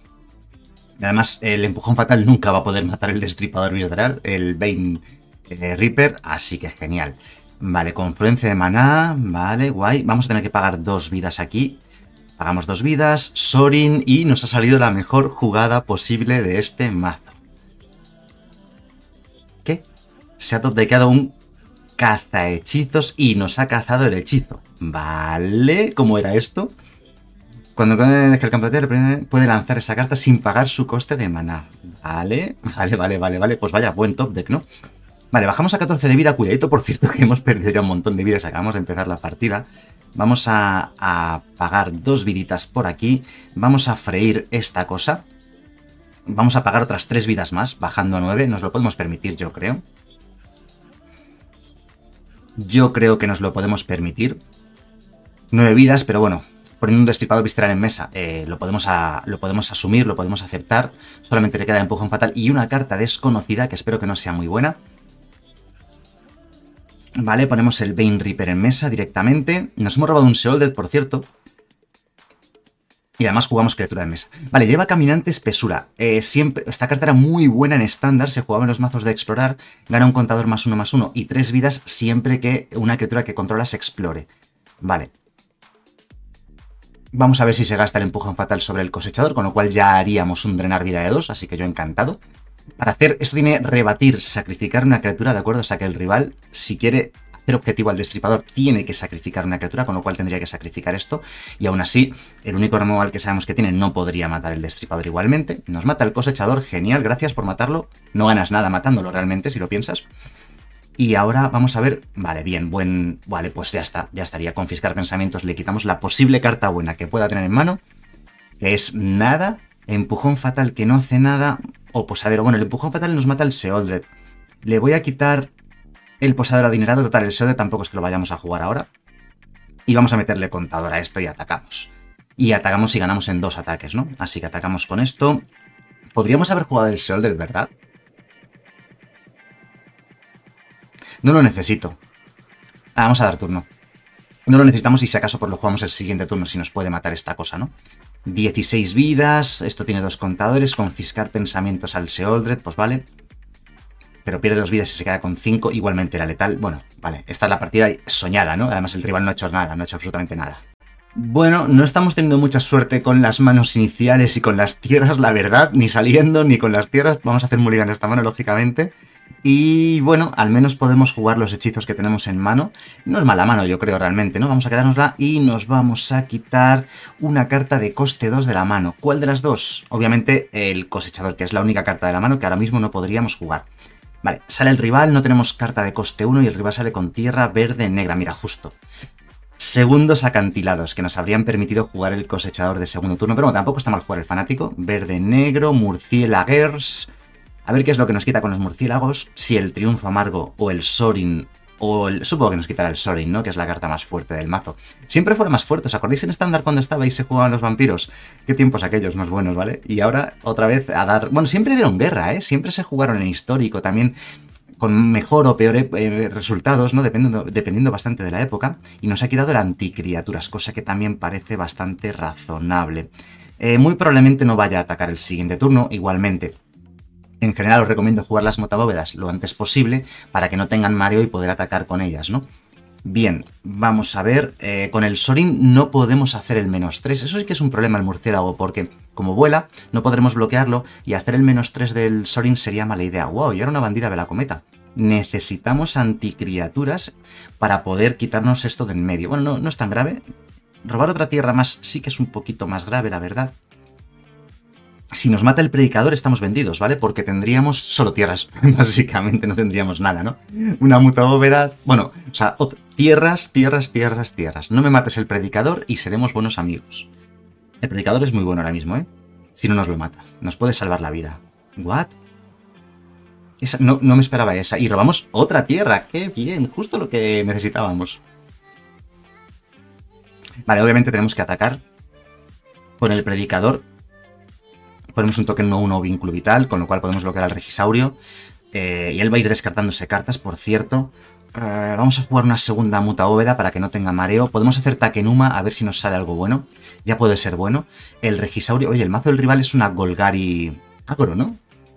Y además, el empujón fatal nunca va a poder matar el destripador visceral, el Bane Eh, Reaper, así que genial. Vale, confluencia de maná, vale, guay. Vamos a tener que pagar dos vidas aquí. Pagamos dos vidas, Sorin, y nos ha salido la mejor jugada posible de este mazo. ¿Qué? Se ha top-deckeado un caza hechizos y nos ha cazado el hechizo. Vale, ¿cómo era esto? Cuando deja el campo de tierra puede lanzar esa carta sin pagar su coste de maná. Vale, vale, vale, vale, vale. Pues vaya, buen top deck, ¿no? Vale, bajamos a catorce de vida. Cuidadito, por cierto, que hemos perdido ya un montón de vidas. Acabamos de empezar la partida. Vamos a, a pagar dos viditas por aquí. Vamos a freír esta cosa. Vamos a pagar otras tres vidas más, bajando a nueve. Nos lo podemos permitir, yo creo. Yo creo que nos lo podemos permitir. nueve vidas, pero bueno, poniendo un destripador visceral en mesa, eh, lo, podemos a, lo podemos asumir, lo podemos aceptar. Solamente le queda el empujón fatal y una carta desconocida, que espero que no sea muy buena. Vale, ponemos el Bane Reaper en mesa directamente. Nos hemos robado un Sheoldred, por cierto. Y además jugamos criatura de mesa. Vale, lleva Caminante Espesura. Eh, siempre, esta carta era muy buena en estándar, se jugaba en los mazos de explorar. Gana un contador más uno más uno y tres vidas siempre que una criatura que controlas explore. Vale. Vamos a ver si se gasta el empujón fatal sobre el cosechador, con lo cual ya haríamos un drenar vida de dos, así que yo encantado. Para hacer esto tiene rebatir, sacrificar una criatura, ¿de acuerdo? O sea que el rival, si quiere hacer objetivo al destripador, tiene que sacrificar una criatura, con lo cual tendría que sacrificar esto. Y aún así, el único removal que sabemos que tiene no podría matar el destripador igualmente. Nos mata el cosechador, genial, gracias por matarlo. No ganas nada matándolo realmente, si lo piensas. Y ahora vamos a ver, vale, bien, buen, vale, pues ya está, ya estaría. Confiscar pensamientos, le quitamos la posible carta buena que pueda tener en mano, que es nada, empujón fatal que no hace nada, o posadero. Bueno, el empujón fatal nos mata el Sheoldred. Le voy a quitar el posadero adinerado, total, el Sheoldred tampoco es que lo vayamos a jugar ahora. Y vamos a meterle contador a esto y atacamos. Y atacamos y ganamos en dos ataques, ¿no? Así que atacamos con esto. Podríamos haber jugado el Sheoldred, ¿verdad? No lo necesito. Ah, vamos a dar turno. No lo necesitamos y si acaso pues lo jugamos el siguiente turno si nos puede matar esta cosa, ¿no? dieciséis vidas, esto tiene dos contadores, confiscar pensamientos al Sheoldred, pues vale. Pero pierde dos vidas y se queda con cinco, igualmente era letal. Bueno, vale, esta es la partida soñada, ¿no? Además el rival no ha hecho nada, no ha hecho absolutamente nada. Bueno, no estamos teniendo mucha suerte con las manos iniciales y con las tierras, la verdad, ni saliendo ni con las tierras. Vamos a hacer mulligan esta mano, lógicamente. Y bueno, al menos podemos jugar los hechizos que tenemos en mano. No es mala mano, yo creo, realmente, ¿no? Vamos a quedárnosla y nos vamos a quitar una carta de coste dos de la mano. ¿Cuál de las dos? Obviamente el cosechador, que es la única carta de la mano que ahora mismo no podríamos jugar. Vale, sale el rival, no tenemos carta de coste uno y el rival sale con tierra verde negra, mira, justo. Segundos acantilados, que nos habrían permitido jugar el cosechador de segundo turno, pero bueno, tampoco está mal jugar el fanático. Verde negro, murciélagers. A ver qué es lo que nos quita con los murciélagos, si el triunfo amargo o el Sorin, o el... supongo que nos quitará el Sorin, ¿no? Que es la carta más fuerte del mazo. Siempre fue la más fuerte, ¿os acordáis en estándar cuando estaba y se jugaban los vampiros? Qué tiempos aquellos más buenos, ¿vale? Y ahora otra vez a dar... Bueno, siempre dieron guerra, ¿eh? Siempre se jugaron en histórico, también con mejor o peor eh, resultados, ¿no? Dependiendo, dependiendo bastante de la época. Y nos ha quitado el anticriaturas, cosa que también parece bastante razonable. Eh, muy probablemente no vaya a atacar el siguiente turno, igualmente. En general os recomiendo jugar las motabóvedas lo antes posible para que no tengan mareo y poder atacar con ellas, ¿no? Bien, vamos a ver, eh, con el Sorin no podemos hacer el menos tres, eso sí que es un problema el murciélago porque como vuela no podremos bloquearlo y hacer el menos tres del Sorin sería mala idea. ¡Wow! Y ahora una bandida de la cometa. Necesitamos anticriaturas para poder quitarnos esto de en medio. Bueno, no, no es tan grave. Robar otra tierra más sí que es un poquito más grave, la verdad. Si nos mata el predicador estamos vendidos, ¿vale? Porque tendríamos solo tierras, básicamente, no tendríamos nada, ¿no? Una mutabóveda, bueno, o sea, tierras, tierras, tierras, tierras. No me mates el predicador y seremos buenos amigos. El predicador es muy bueno ahora mismo, ¿eh? Si no nos lo mata, nos puede salvar la vida. ¿What? Esa, no, no me esperaba esa. Y robamos otra tierra, qué bien, justo lo que necesitábamos. Vale, obviamente tenemos que atacar con el predicador. Ponemos un token uno uno o vínculo vital, con lo cual podemos bloquear al Regisaurio. Eh, y él va a ir descartándose cartas, por cierto. Eh, vamos a jugar una segunda mutabóveda para que no tenga mareo. Podemos hacer Takenuma a ver si nos sale algo bueno. Ya puede ser bueno. El Regisaurio... Oye, el mazo del rival es una Golgari agro, ¿no?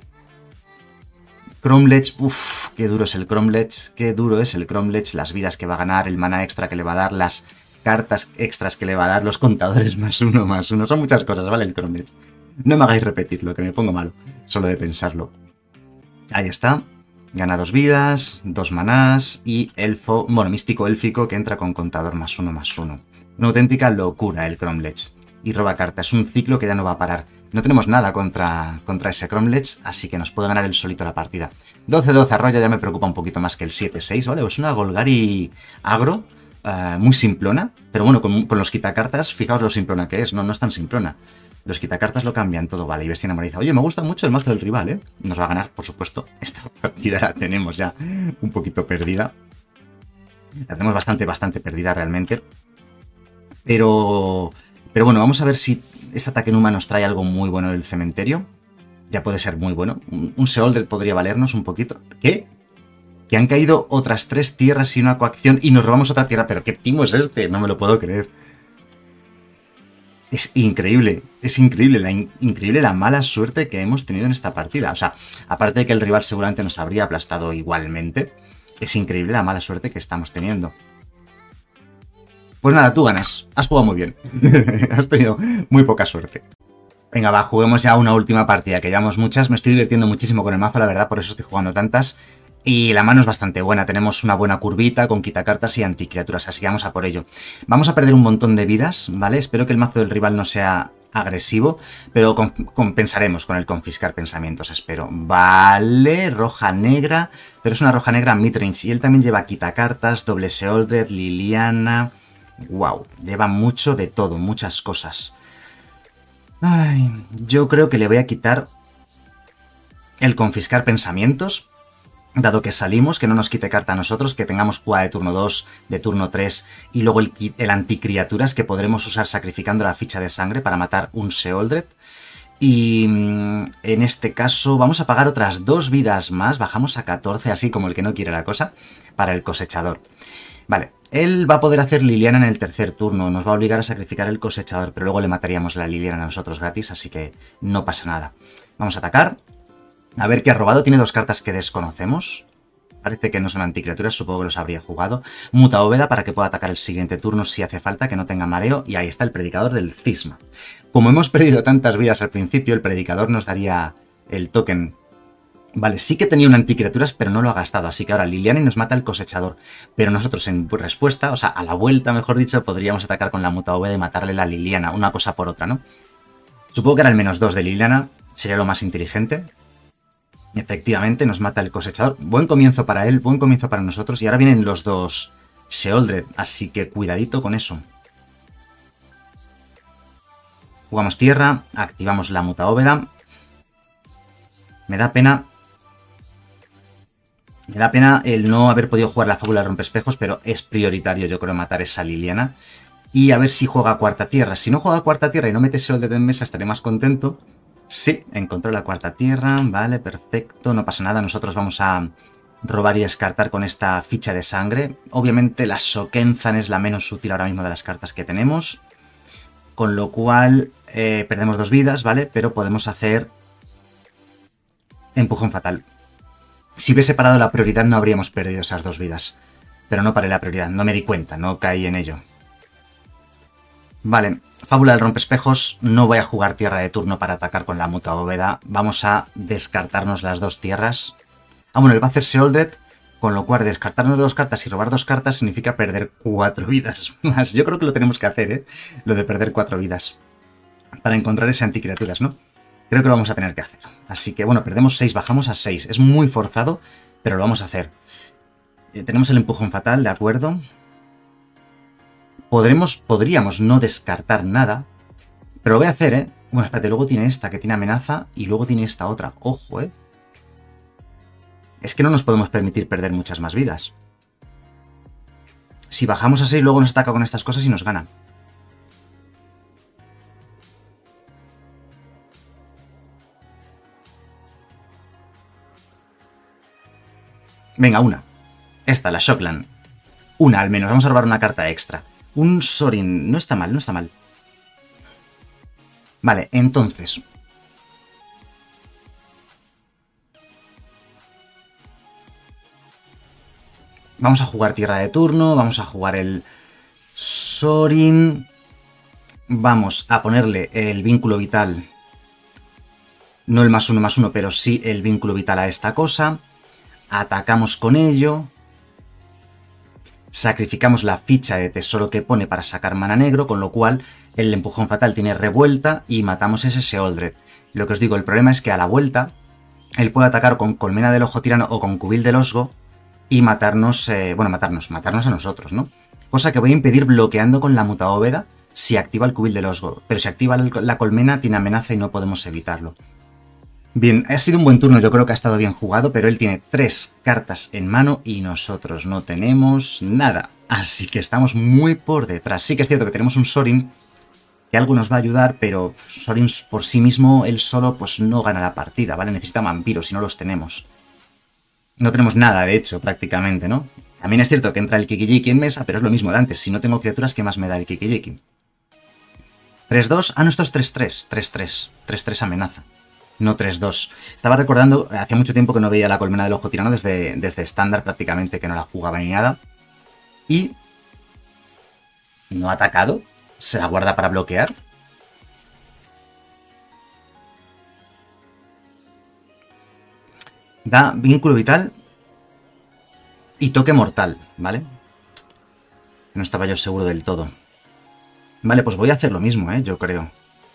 Cromlech, uff, qué duro es el Cromlech. Qué duro es el Cromlech. Las vidas que va a ganar, el mana extra que le va a dar, las cartas extras que le va a dar, los contadores más uno, más uno. Son muchas cosas, ¿vale? El Cromlech. No me hagáis repetirlo, que me pongo malo, solo de pensarlo. Ahí está. Gana dos vidas, dos manás y elfo, bueno, místico élfico que entra con contador más uno más uno. Una auténtica locura el Cromlech. Y roba cartas, es un ciclo que ya no va a parar. No tenemos nada contra, contra ese Cromlech, así que nos puede ganar él solito la partida. doce doce arroya ya me preocupa un poquito más que el siete seis, ¿vale? Es una Golgari agro, uh, muy simplona, pero bueno, con, con los quitacartas, fijaos lo simplona que es, no, no es tan simplona. Los quitacartas lo cambian todo, vale, y bestia enamoradiza. Oye, me gusta mucho el mazo del rival, ¿eh? Nos va a ganar, por supuesto. Esta partida la tenemos ya un poquito perdida. La tenemos bastante, bastante perdida realmente. Pero... Pero bueno, vamos a ver si este ataque Numa nos trae algo muy bueno del cementerio. Ya puede ser muy bueno. Un, un Sheoldred podría valernos un poquito. ¿Qué? Que han caído otras tres tierras y una coacción y nos robamos otra tierra. ¿Pero qué timo es este? No me lo puedo creer. Es increíble, es increíble la, in increíble la mala suerte que hemos tenido en esta partida. O sea, aparte de que el rival seguramente nos habría aplastado igualmente, es increíble la mala suerte que estamos teniendo. Pues nada, tú ganas. Has jugado muy bien. Has tenido muy poca suerte. Venga, va, juguemos ya una última partida, que llevamos muchas. Me estoy divirtiendo muchísimo con el mazo, la verdad, por eso estoy jugando tantas. Y la mano es bastante buena, tenemos una buena curvita con quitacartas y anticriaturas, así que vamos a por ello. Vamos a perder un montón de vidas, ¿vale? Espero que el mazo del rival no sea agresivo, pero compensaremos con el confiscar pensamientos, espero. Vale, roja negra, pero es una roja negra midrange y él también lleva quitacartas, doble Sheoldred, Liliana... Wow, lleva mucho de todo, muchas cosas. Ay, yo creo que le voy a quitar el confiscar pensamientos, dado que salimos, que no nos quite carta a nosotros, que tengamos jugada de turno dos, de turno tres, y luego el, el anticriaturas que podremos usar sacrificando la ficha de sangre para matar un Sheoldred. Y en este caso vamos a pagar otras dos vidas más, bajamos a catorce, así como el que no quiere la cosa, para el cosechador. Vale, él va a poder hacer Liliana en el tercer turno, nos va a obligar a sacrificar el cosechador, pero luego le mataríamos la Liliana a nosotros gratis, así que no pasa nada. Vamos a atacar. A ver qué ha robado. Tiene dos cartas que desconocemos. Parece que no son anticriaturas, supongo que los habría jugado. Muta Bóveda para que pueda atacar el siguiente turno si hace falta, que no tenga mareo. Y ahí está el predicador del cisma. Como hemos perdido tantas vidas al principio, el predicador nos daría el token. Vale, sí que tenía un anticriaturas, pero no lo ha gastado. Así que ahora Liliana y nos mata el cosechador. Pero nosotros en respuesta, o sea, a la vuelta, mejor dicho, podríamos atacar con la Muta Bóveda y matarle la Liliana. Una cosa por otra, ¿no? Supongo que era el menos dos de Liliana. Sería lo más inteligente. Efectivamente, nos mata el cosechador. Buen comienzo para él, buen comienzo para nosotros. Y ahora vienen los dos Sheoldred, así que cuidadito con eso. Jugamos tierra, activamos la Muta Bóveda. Me da pena... Me da pena el no haber podido jugar la fábula de rompespejos, pero es prioritario, yo creo, matar esa Liliana. Y a ver si juega cuarta tierra. Si no juega cuarta tierra y no mete Sheoldred en mesa, estaré más contento. Sí, encontró la cuarta tierra, vale, perfecto, no pasa nada, nosotros vamos a robar y descartar con esta ficha de sangre. Obviamente la Sokenzan es la menos útil ahora mismo de las cartas que tenemos, con lo cual eh, perdemos dos vidas, ¿vale? Pero podemos hacer empujón fatal. Si hubiese parado la prioridad no habríamos perdido esas dos vidas, pero no paré la prioridad, no me di cuenta, no caí en ello. Vale, fábula del rompespejos, no voy a jugar tierra de turno para atacar con la Muta Bóveda, vamos a descartarnos las dos tierras. Ah, bueno, él va a hacer Sheoldred, con lo cual descartarnos dos cartas y robar dos cartas significa perder cuatro vidas más. Yo creo que lo tenemos que hacer, ¿eh? Lo de perder cuatro vidas, para encontrar ese anticriaturas, ¿no? Creo que lo vamos a tener que hacer. Así que, bueno, perdemos seis, bajamos a seis. Es muy forzado, pero lo vamos a hacer. Eh, tenemos el empujón fatal, de acuerdo. Podremos, podríamos no descartar nada, pero lo voy a hacer, ¿eh? Bueno, espérate, luego tiene esta que tiene amenaza y luego tiene esta otra. Ojo, ¿eh? Es que no nos podemos permitir perder muchas más vidas. Si bajamos a seis, luego nos ataca con estas cosas y nos gana. Venga, una. Esta, la Shockland. Una al menos, vamos a robar una carta extra. Un Sorin, no está mal, no está mal. Vale, entonces... Vamos a jugar tierra de turno, vamos a jugar el Sorin. Vamos a ponerle el vínculo vital. No el más uno más uno, pero sí el vínculo vital a esta cosa. atacamos con ello, sacrificamos la ficha de tesoro que pone para sacar mana negro, con lo cual el empujón fatal tiene revuelta y matamos ese Sheoldred. Lo que os digo, el problema es que a la vuelta él puede atacar con Colmena del Ojo Tirano o con Cubil del Osgo y matarnos, eh, bueno, matarnos, matarnos a nosotros, ¿no? Cosa que voy a impedir bloqueando con la Mutabóveda si activa el Cubil del Osgo, pero si activa la Colmena tiene amenaza y no podemos evitarlo. Bien, ha sido un buen turno, yo creo que ha estado bien jugado, pero él tiene tres cartas en mano y nosotros no tenemos nada. Así que estamos muy por detrás. Sí que es cierto que tenemos un Sorin que algo nos va a ayudar, pero Sorin por sí mismo, él solo, pues no gana la partida, ¿vale? Necesita vampiros y no los tenemos. No tenemos nada, de hecho, prácticamente, ¿no? También es cierto que entra el Kiki-Jiki en mesa, pero es lo mismo de antes. Si no tengo criaturas, ¿qué más me da el Kiki-Jiki? tres dos. Ah, no, esto es tres tres. tres tres. tres tres amenaza. No tres dos. Estaba recordando, hacía mucho tiempo que no veía la Colmena del Ojo Tirano, desde, desde estándar prácticamente, que no la jugaba ni nada. Y no ha atacado. Se la guarda para bloquear. Da vínculo vital y toque mortal, ¿vale? No estaba yo seguro del todo. Vale, pues voy a hacer lo mismo, ¿eh? Yo creo.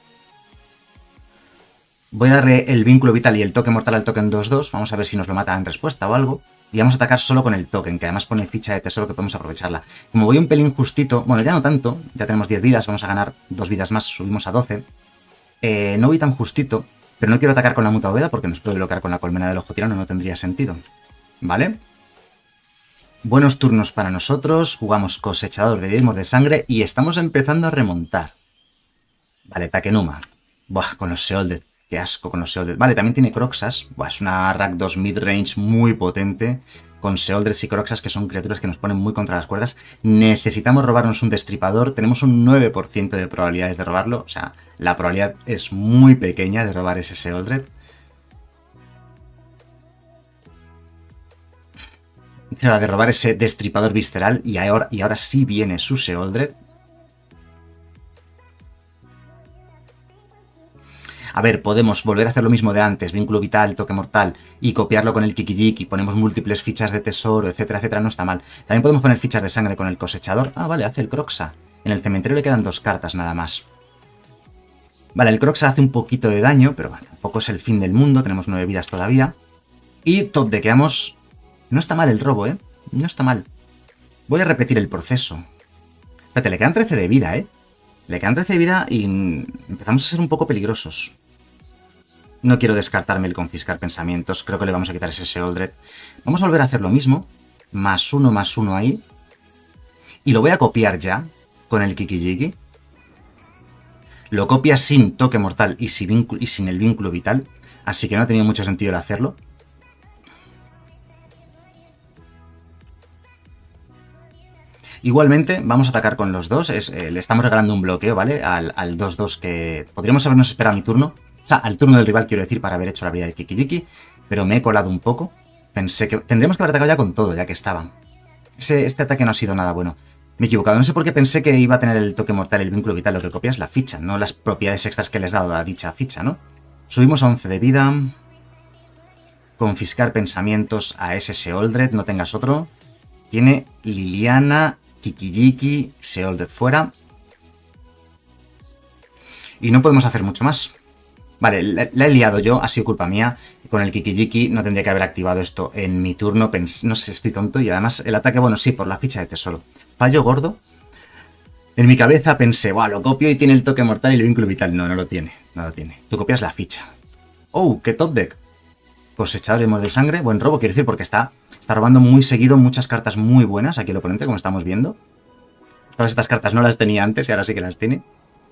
Voy a darle el vínculo vital y el toque mortal al token dos dos. Vamos a ver si nos lo mata en respuesta o algo. Y vamos a atacar solo con el token, que además pone ficha de tesoro que podemos aprovecharla. Como voy un pelín justito, bueno, ya no tanto, ya tenemos diez vidas, vamos a ganar dos vidas más, subimos a doce. Eh, no voy tan justito, pero no quiero atacar con la Mutabóveda porque nos puede bloquear con la Colmena del Ojo Tirano, no tendría sentido. ¿Vale? Buenos turnos para nosotros, jugamos Cosechador de Diezmos de Sangre y estamos empezando a remontar. Vale, Takenuma. Buah, con los Sheoldred. Qué asco con los Sheoldred. Vale, también tiene Croxas. Buah, es una Rack dos midrange muy potente. Con Sheoldred y Croxas, que son criaturas que nos ponen muy contra las cuerdas. Necesitamos robarnos un Destripador. Tenemos un nueve por ciento de probabilidades de robarlo. O sea, la probabilidad es muy pequeña de robar ese Sheoldred. La de robar ese Destripador Visceral. Y ahora, y ahora sí viene su Sheoldred. A ver, podemos volver a hacer lo mismo de antes, vínculo vital, toque mortal, y copiarlo con el Kiki-Jiki, ponemos múltiples fichas de tesoro, etcétera, etcétera, no está mal. También podemos poner fichas de sangre con el cosechador. Ah, vale, hace el Croxa. En el cementerio le quedan dos cartas nada más. Vale, el Croxa hace un poquito de daño, pero bueno, tampoco es el fin del mundo, tenemos nueve vidas todavía. Y top deckamos. No está mal el robo, ¿eh? No está mal. Voy a repetir el proceso. Espérate, le quedan trece de vida, ¿eh? Le quedan trece de vida y empezamos a ser un poco peligrosos. No quiero descartarme el confiscar pensamientos. Creo que le vamos a quitar ese Sheoldred. Vamos a volver a hacer lo mismo. Más uno, más uno ahí. Y lo voy a copiar ya con el Kiki-Jiki. Lo copia sin toque mortal y sin, y sin el vínculo vital. Así que no ha tenido mucho sentido el hacerlo. Igualmente, vamos a atacar con los dos. Es, eh, le estamos regalando un bloqueo, ¿vale? Al dos dos que podríamos habernos esperado a mi turno. O sea, al turno del rival, quiero decir, para haber hecho la habilidad de Kiki-Jiki. Pero me he colado un poco. Pensé que tendríamos que haber atacado ya con todo, ya que estaban. Ese, este ataque no ha sido nada bueno. Me he equivocado. No sé por qué pensé que iba a tener el toque mortal, el vínculo vital. Lo que copia es la ficha, no las propiedades extras que les he dado a dicha ficha, ¿no? Subimos a once de vida. Confiscar pensamientos a ese Sheoldred. No tengas otro. Tiene Liliana, Kiki-Jiki, Sheoldred fuera. Y no podemos hacer mucho más. Vale, la, la he liado yo, ha sido culpa mía. Con el Kiki-Jiki no tendría que haber activado esto en mi turno. Pens no sé, estoy tonto. Y además el ataque, bueno, sí, por la ficha de tesoro. Fallo gordo. En mi cabeza pensé, wow, lo copio y tiene el toque mortal y el vínculo vital. No, no lo tiene, no lo tiene. Tú copias la ficha. ¡Oh, qué top deck! Cosechador de sangre. Buen robo, quiero decir, porque está, está robando muy seguido muchas cartas muy buenas aquí el oponente, como estamos viendo. Todas estas cartas no las tenía antes y ahora sí que las tiene.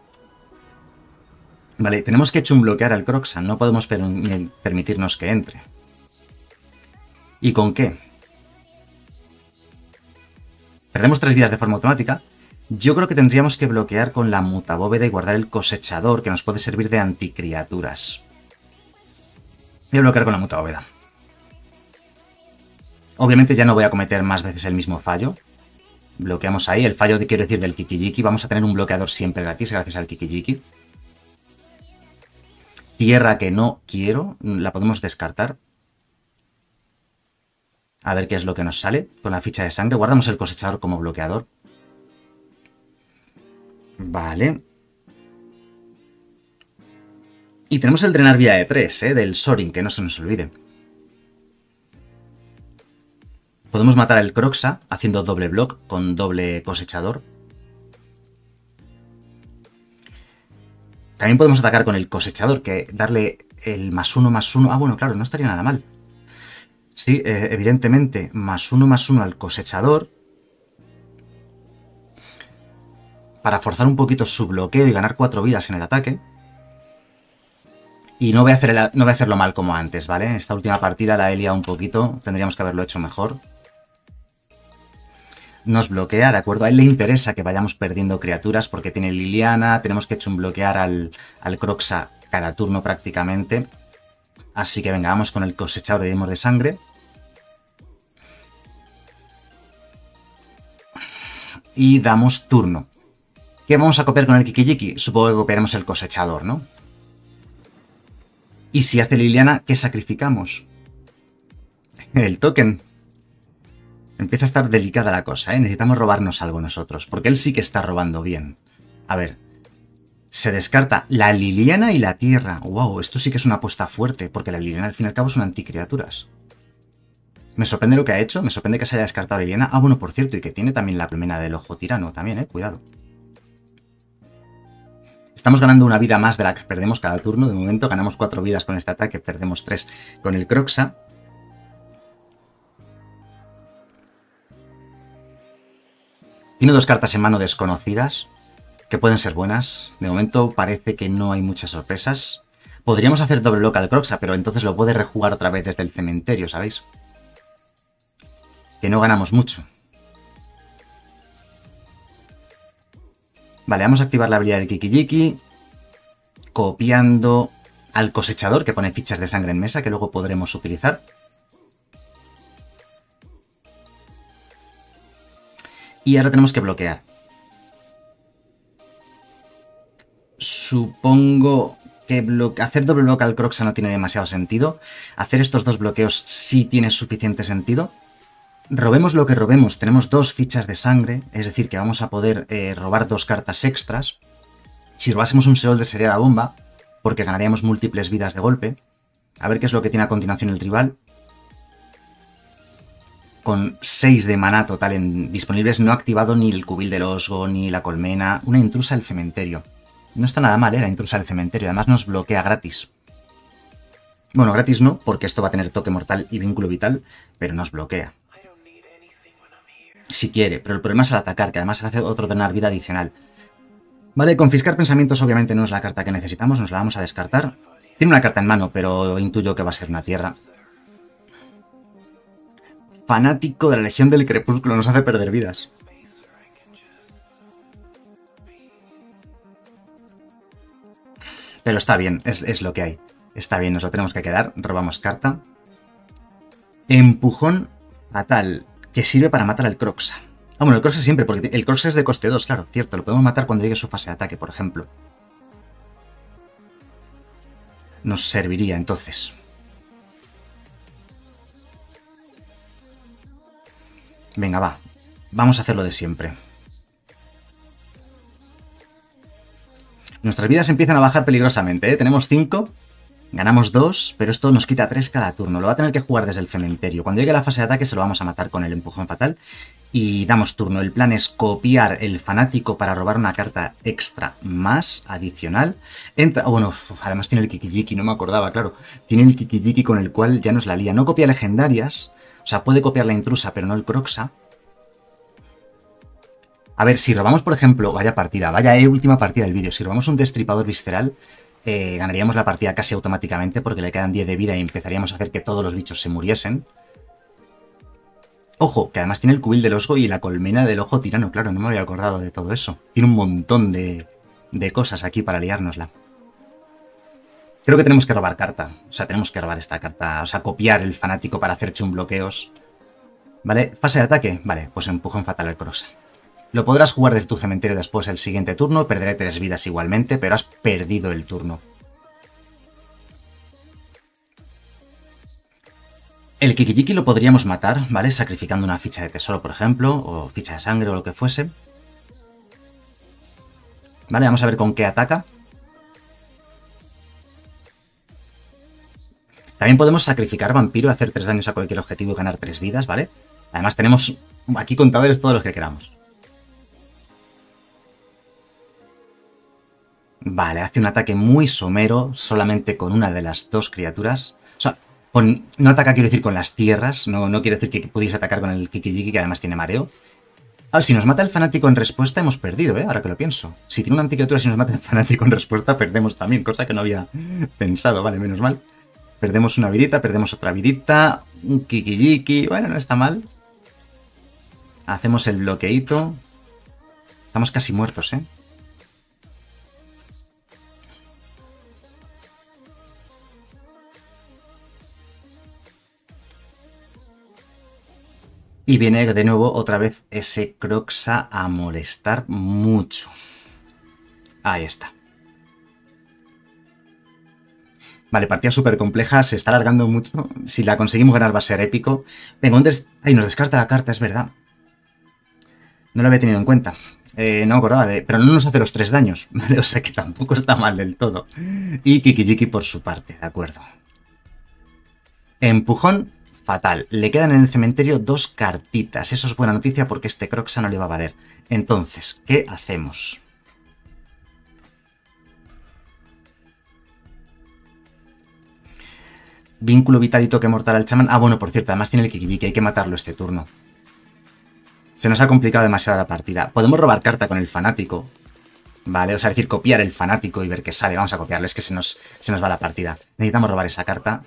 Vale, tenemos que chumbloquear al Croxa. No podemos per permitirnos que entre. ¿Y con qué? Perdemos tres vidas de forma automática. Yo creo que tendríamos que bloquear con la Mutabóveda y guardar el cosechador, que nos puede servir de anticriaturas. Voy a bloquear con la Mutabóveda. Obviamente ya no voy a cometer más veces el mismo fallo. Bloqueamos ahí. El fallo, quiero decir, del Kiki-Jiki. Vamos a tener un bloqueador siempre gratis gracias al Kiki-Jiki. Tierra que no quiero. La podemos descartar. A ver qué es lo que nos sale con la ficha de sangre. Guardamos el cosechador como bloqueador. Vale. Y tenemos el drenar vida de tres, ¿eh? Del Sorin, que no se nos olvide. Podemos matar al Kroxa haciendo doble block con doble cosechador. También podemos atacar con el cosechador, que darle el más uno más uno. Ah, bueno, claro, no estaría nada mal. Sí, eh, evidentemente, más uno más uno al cosechador. Para forzar un poquito su bloqueo y ganar cuatro vidas en el ataque. Y no voy a, hacer el, no voy a hacerlo mal como antes, ¿vale? Esta última partida la he liado un poquito. Tendríamos que haberlo hecho mejor. Nos bloquea, ¿de acuerdo? A él le interesa que vayamos perdiendo criaturas porque tiene Liliana. Tenemos que hecho un bloquear al, al Kroxa cada turno prácticamente. Así que venga, vamos con el cosechador de Dimos de Sangre. Y damos turno. ¿Qué vamos a copiar con el Kiki-Jiki? Supongo que copiaremos el cosechador, ¿no? Y si hace Liliana, ¿qué sacrificamos? El token. Empieza a estar delicada la cosa, ¿eh? Necesitamos robarnos algo nosotros, porque él sí que está robando bien. A ver, se descarta la Liliana y la Tierra. ¡Wow! Esto sí que es una apuesta fuerte, porque la Liliana al fin y al cabo son anticriaturas. Me sorprende lo que ha hecho, me sorprende que se haya descartado a Liliana. Ah, bueno, por cierto, y que tiene también la colmena del ojo tirano también, ¿eh? Cuidado. Estamos ganando una vida más de la que perdemos cada turno. De momento ganamos cuatro vidas con este ataque, perdemos tres con el Kroxa. Tiene dos cartas en mano desconocidas, que pueden ser buenas. De momento parece que no hay muchas sorpresas. Podríamos hacer doble block al Kroxa, pero entonces lo puede rejugar otra vez desde el cementerio, ¿sabéis? Que no ganamos mucho. Vale, vamos a activar la habilidad del Kiki-Jiki, copiando al cosechador, que pone fichas de sangre en mesa, que luego podremos utilizar. Y ahora tenemos que bloquear. Supongo que hacer doble bloque al Kroxa no tiene demasiado sentido. Hacer estos dos bloqueos sí tiene suficiente sentido. Robemos lo que robemos, tenemos dos fichas de sangre, es decir, que vamos a poder eh, robar dos cartas extras. Si robásemos un Serolder sería la bomba, porque ganaríamos múltiples vidas de golpe. A ver qué es lo que tiene a continuación el rival. Con seis de maná total en disponibles, no ha activado ni el cubil del osgo, ni la colmena. Una intrusa al cementerio. No está nada mal, ¿eh? La intrusa al cementerio, además nos bloquea gratis. Bueno, gratis no, porque esto va a tener toque mortal y vínculo vital, pero nos bloquea. Si quiere, pero el problema es al atacar, que además hace otro drenar vida adicional. Vale, confiscar pensamientos obviamente no es la carta que necesitamos, nos la vamos a descartar. Tiene una carta en mano, pero intuyo que va a ser una tierra. Fanático de la Legión del Crepúsculo, nos hace perder vidas. Pero está bien, es, es lo que hay. Está bien, nos lo tenemos que quedar, robamos carta. Empujón fatal. Que sirve para matar al Kroxa. Ah, bueno, el Kroxa siempre, porque el Kroxa es de coste dos, claro, cierto. Lo podemos matar cuando llegue su fase de ataque, por ejemplo. Nos serviría, entonces. Venga, va. Vamos a hacerlo de siempre. Nuestras vidas empiezan a bajar peligrosamente, ¿eh? Tenemos cinco. Ganamos dos, pero esto nos quita tres cada turno. Lo va a tener que jugar desde el cementerio. Cuando llegue la fase de ataque se lo vamos a matar con el empujón fatal. Y damos turno. El plan es copiar el fanático para robar una carta extra más adicional. Entra... Oh, bueno, uf, además tiene el Kiki-Jiki, no me acordaba, claro. Tiene el Kiki-Jiki con el cual ya nos la lía. No copia legendarias. O sea, puede copiar la intrusa, pero no el Kroxa. A ver, si robamos, por ejemplo, vaya partida, vaya eh, última partida del vídeo. Si robamos un destripador visceral... Eh, ganaríamos la partida casi automáticamente porque le quedan diez de vida y empezaríamos a hacer que todos los bichos se muriesen. Ojo, que además tiene el cubil del osgo y la colmena del ojo tirano, claro, no me había acordado de todo eso. Tiene un montón de, de cosas aquí para liárnosla. Creo que tenemos que robar carta, o sea, tenemos que robar esta carta, o sea, copiar el fanático para hacer chum bloqueos. ¿Vale? Fase de ataque, vale, pues empujón fatal al Kroxa. Lo podrás jugar desde tu cementerio después el siguiente turno, perderé tres vidas igualmente, pero has perdido el turno. El Kiki-Jiki lo podríamos matar, ¿vale? Sacrificando una ficha de tesoro, por ejemplo, o ficha de sangre o lo que fuese. Vale, vamos a ver con qué ataca. También podemos sacrificar vampiro, hacer tres daños a cualquier objetivo y ganar tres vidas, ¿vale? Además tenemos aquí contadores todos los que queramos. Vale, hace un ataque muy somero, solamente con una de las dos criaturas. O sea, con, no ataca, quiero decir, con las tierras. No, no quiero decir que pudiese atacar con el Kiki-Jiki, que además tiene mareo. Ahora, si nos mata el fanático en respuesta, hemos perdido, ¿eh? Ahora que lo pienso. Si tiene una anticriatura, si nos mata el fanático en respuesta, perdemos también, cosa que no había pensado, vale, menos mal. Perdemos una vidita, perdemos otra vidita, un Kiki-Jiki, bueno, no está mal. Hacemos el bloqueíto. Estamos casi muertos, ¿eh? Y viene de nuevo otra vez ese Kroxa a molestar mucho. Ahí está. Vale, partida súper compleja, se está alargando mucho. Si la conseguimos ganar va a ser épico. Venga, un des... Ay, nos descarta la carta, es verdad. No lo había tenido en cuenta. Eh, no me acordaba de... Pero no nos hace los tres daños, ¿vale? O sea que tampoco está mal del todo. Y Kiki-Jiki por su parte, de acuerdo. Empujón fatal. Le quedan en el cementerio dos cartitas. Eso es buena noticia porque este Kroxa no le va a valer. Entonces, ¿qué hacemos? Vínculo vital y toque mortal al chamán. Ah, bueno, por cierto, además tiene el Kiki-Jiki, hay que matarlo este turno. Se nos ha complicado demasiado la partida. Podemos robar carta con el fanático. Vale, o sea, es decir, copiar el fanático y ver qué sale. Vamos a copiarlo, es que se nos, se nos va la partida. Necesitamos robar esa carta.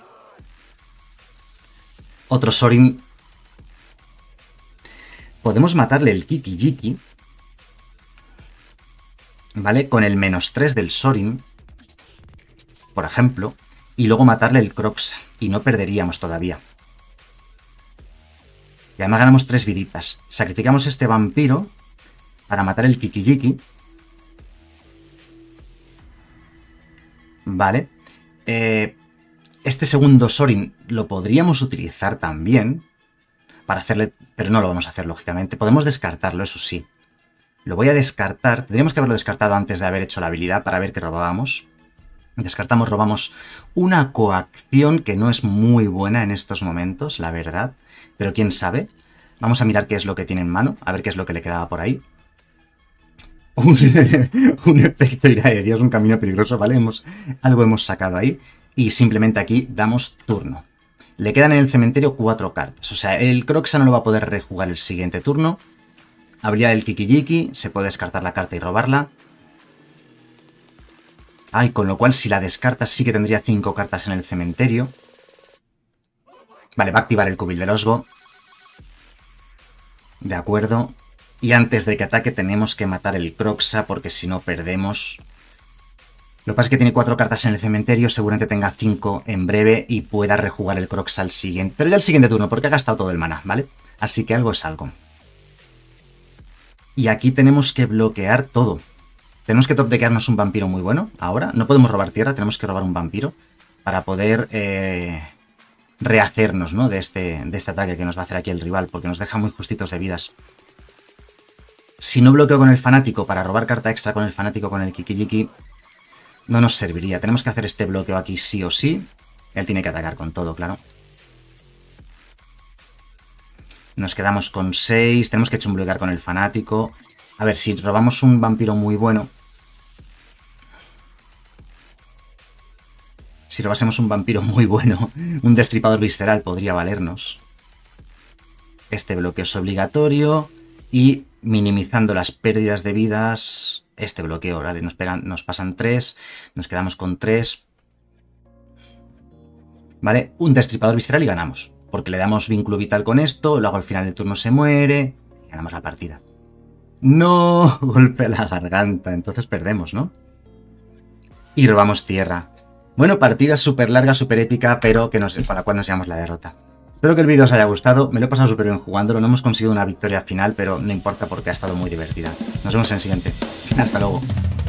Otro Sorin. Podemos matarle el Kiki-Jiki. ¿Vale? Con el menos tres del Sorin. Por ejemplo. Y luego matarle el Kroxa. Y no perderíamos todavía. Y además ganamos tres viditas. Sacrificamos este vampiro para matar el Kiki-Jiki. Vale. Eh... Este segundo Sorin lo podríamos utilizar también para hacerle... Pero no lo vamos a hacer, lógicamente. Podemos descartarlo, eso sí. Lo voy a descartar. Tendríamos que haberlo descartado antes de haber hecho la habilidad para ver qué robábamos. Descartamos, robamos una coacción que no es muy buena en estos momentos, la verdad. Pero quién sabe. Vamos a mirar qué es lo que tiene en mano. A ver qué es lo que le quedaba por ahí. Un, un efecto ira de Dios, un camino peligroso, ¿vale? Hemos, algo hemos sacado ahí. Y simplemente aquí damos turno. Le quedan en el cementerio cuatro cartas. O sea, el Kroxa no lo va a poder rejugar el siguiente turno. Habilidad del Kiki-Jiki. Se puede descartar la carta y robarla. Ay, con lo cual si la descartas sí que tendría cinco cartas en el cementerio. Vale, va a activar el Cubil del Osgo. De acuerdo. Y antes de que ataque tenemos que matar el Kroxa porque si no perdemos... Lo que pasa es que tiene cuatro cartas en el cementerio, seguramente tenga cinco en breve y pueda rejugar el Kroxa al siguiente. Pero ya al siguiente turno, porque ha gastado todo el maná, ¿vale? Así que algo es algo. Y aquí tenemos que bloquear todo. Tenemos que top-deckearnos un vampiro muy bueno ahora. No podemos robar tierra, tenemos que robar un vampiro para poder eh, rehacernos, ¿no? de, este, de este ataque que nos va a hacer aquí el rival, porque nos deja muy justitos de vidas. Si no bloqueo con el fanático para robar carta extra con el fanático con el Kiki-Jiki... No nos serviría. Tenemos que hacer este bloqueo aquí sí o sí. Él tiene que atacar con todo, claro. Nos quedamos con seis. Tenemos que bloquear con el fanático. A ver, si robamos un vampiro muy bueno. Si robásemos un vampiro muy bueno, un destripador visceral podría valernos. Este bloqueo es obligatorio. Y minimizando las pérdidas de vidas... Este bloqueo, ¿vale? Nos, pegan, nos pasan tres, nos quedamos con tres. ¿Vale? Un destripador visceral y ganamos. Porque le damos vínculo vital con esto, luego al final del turno se muere y ganamos la partida. No, golpe a la garganta, entonces perdemos, ¿no? Y robamos tierra. Bueno, partida súper larga, súper épica, pero que nos, con la cual nos llevamos la derrota. Espero que el vídeo os haya gustado, me lo he pasado súper bien jugándolo, no hemos conseguido una victoria final, pero no importa porque ha estado muy divertida. Nos vemos en el siguiente. Hasta luego.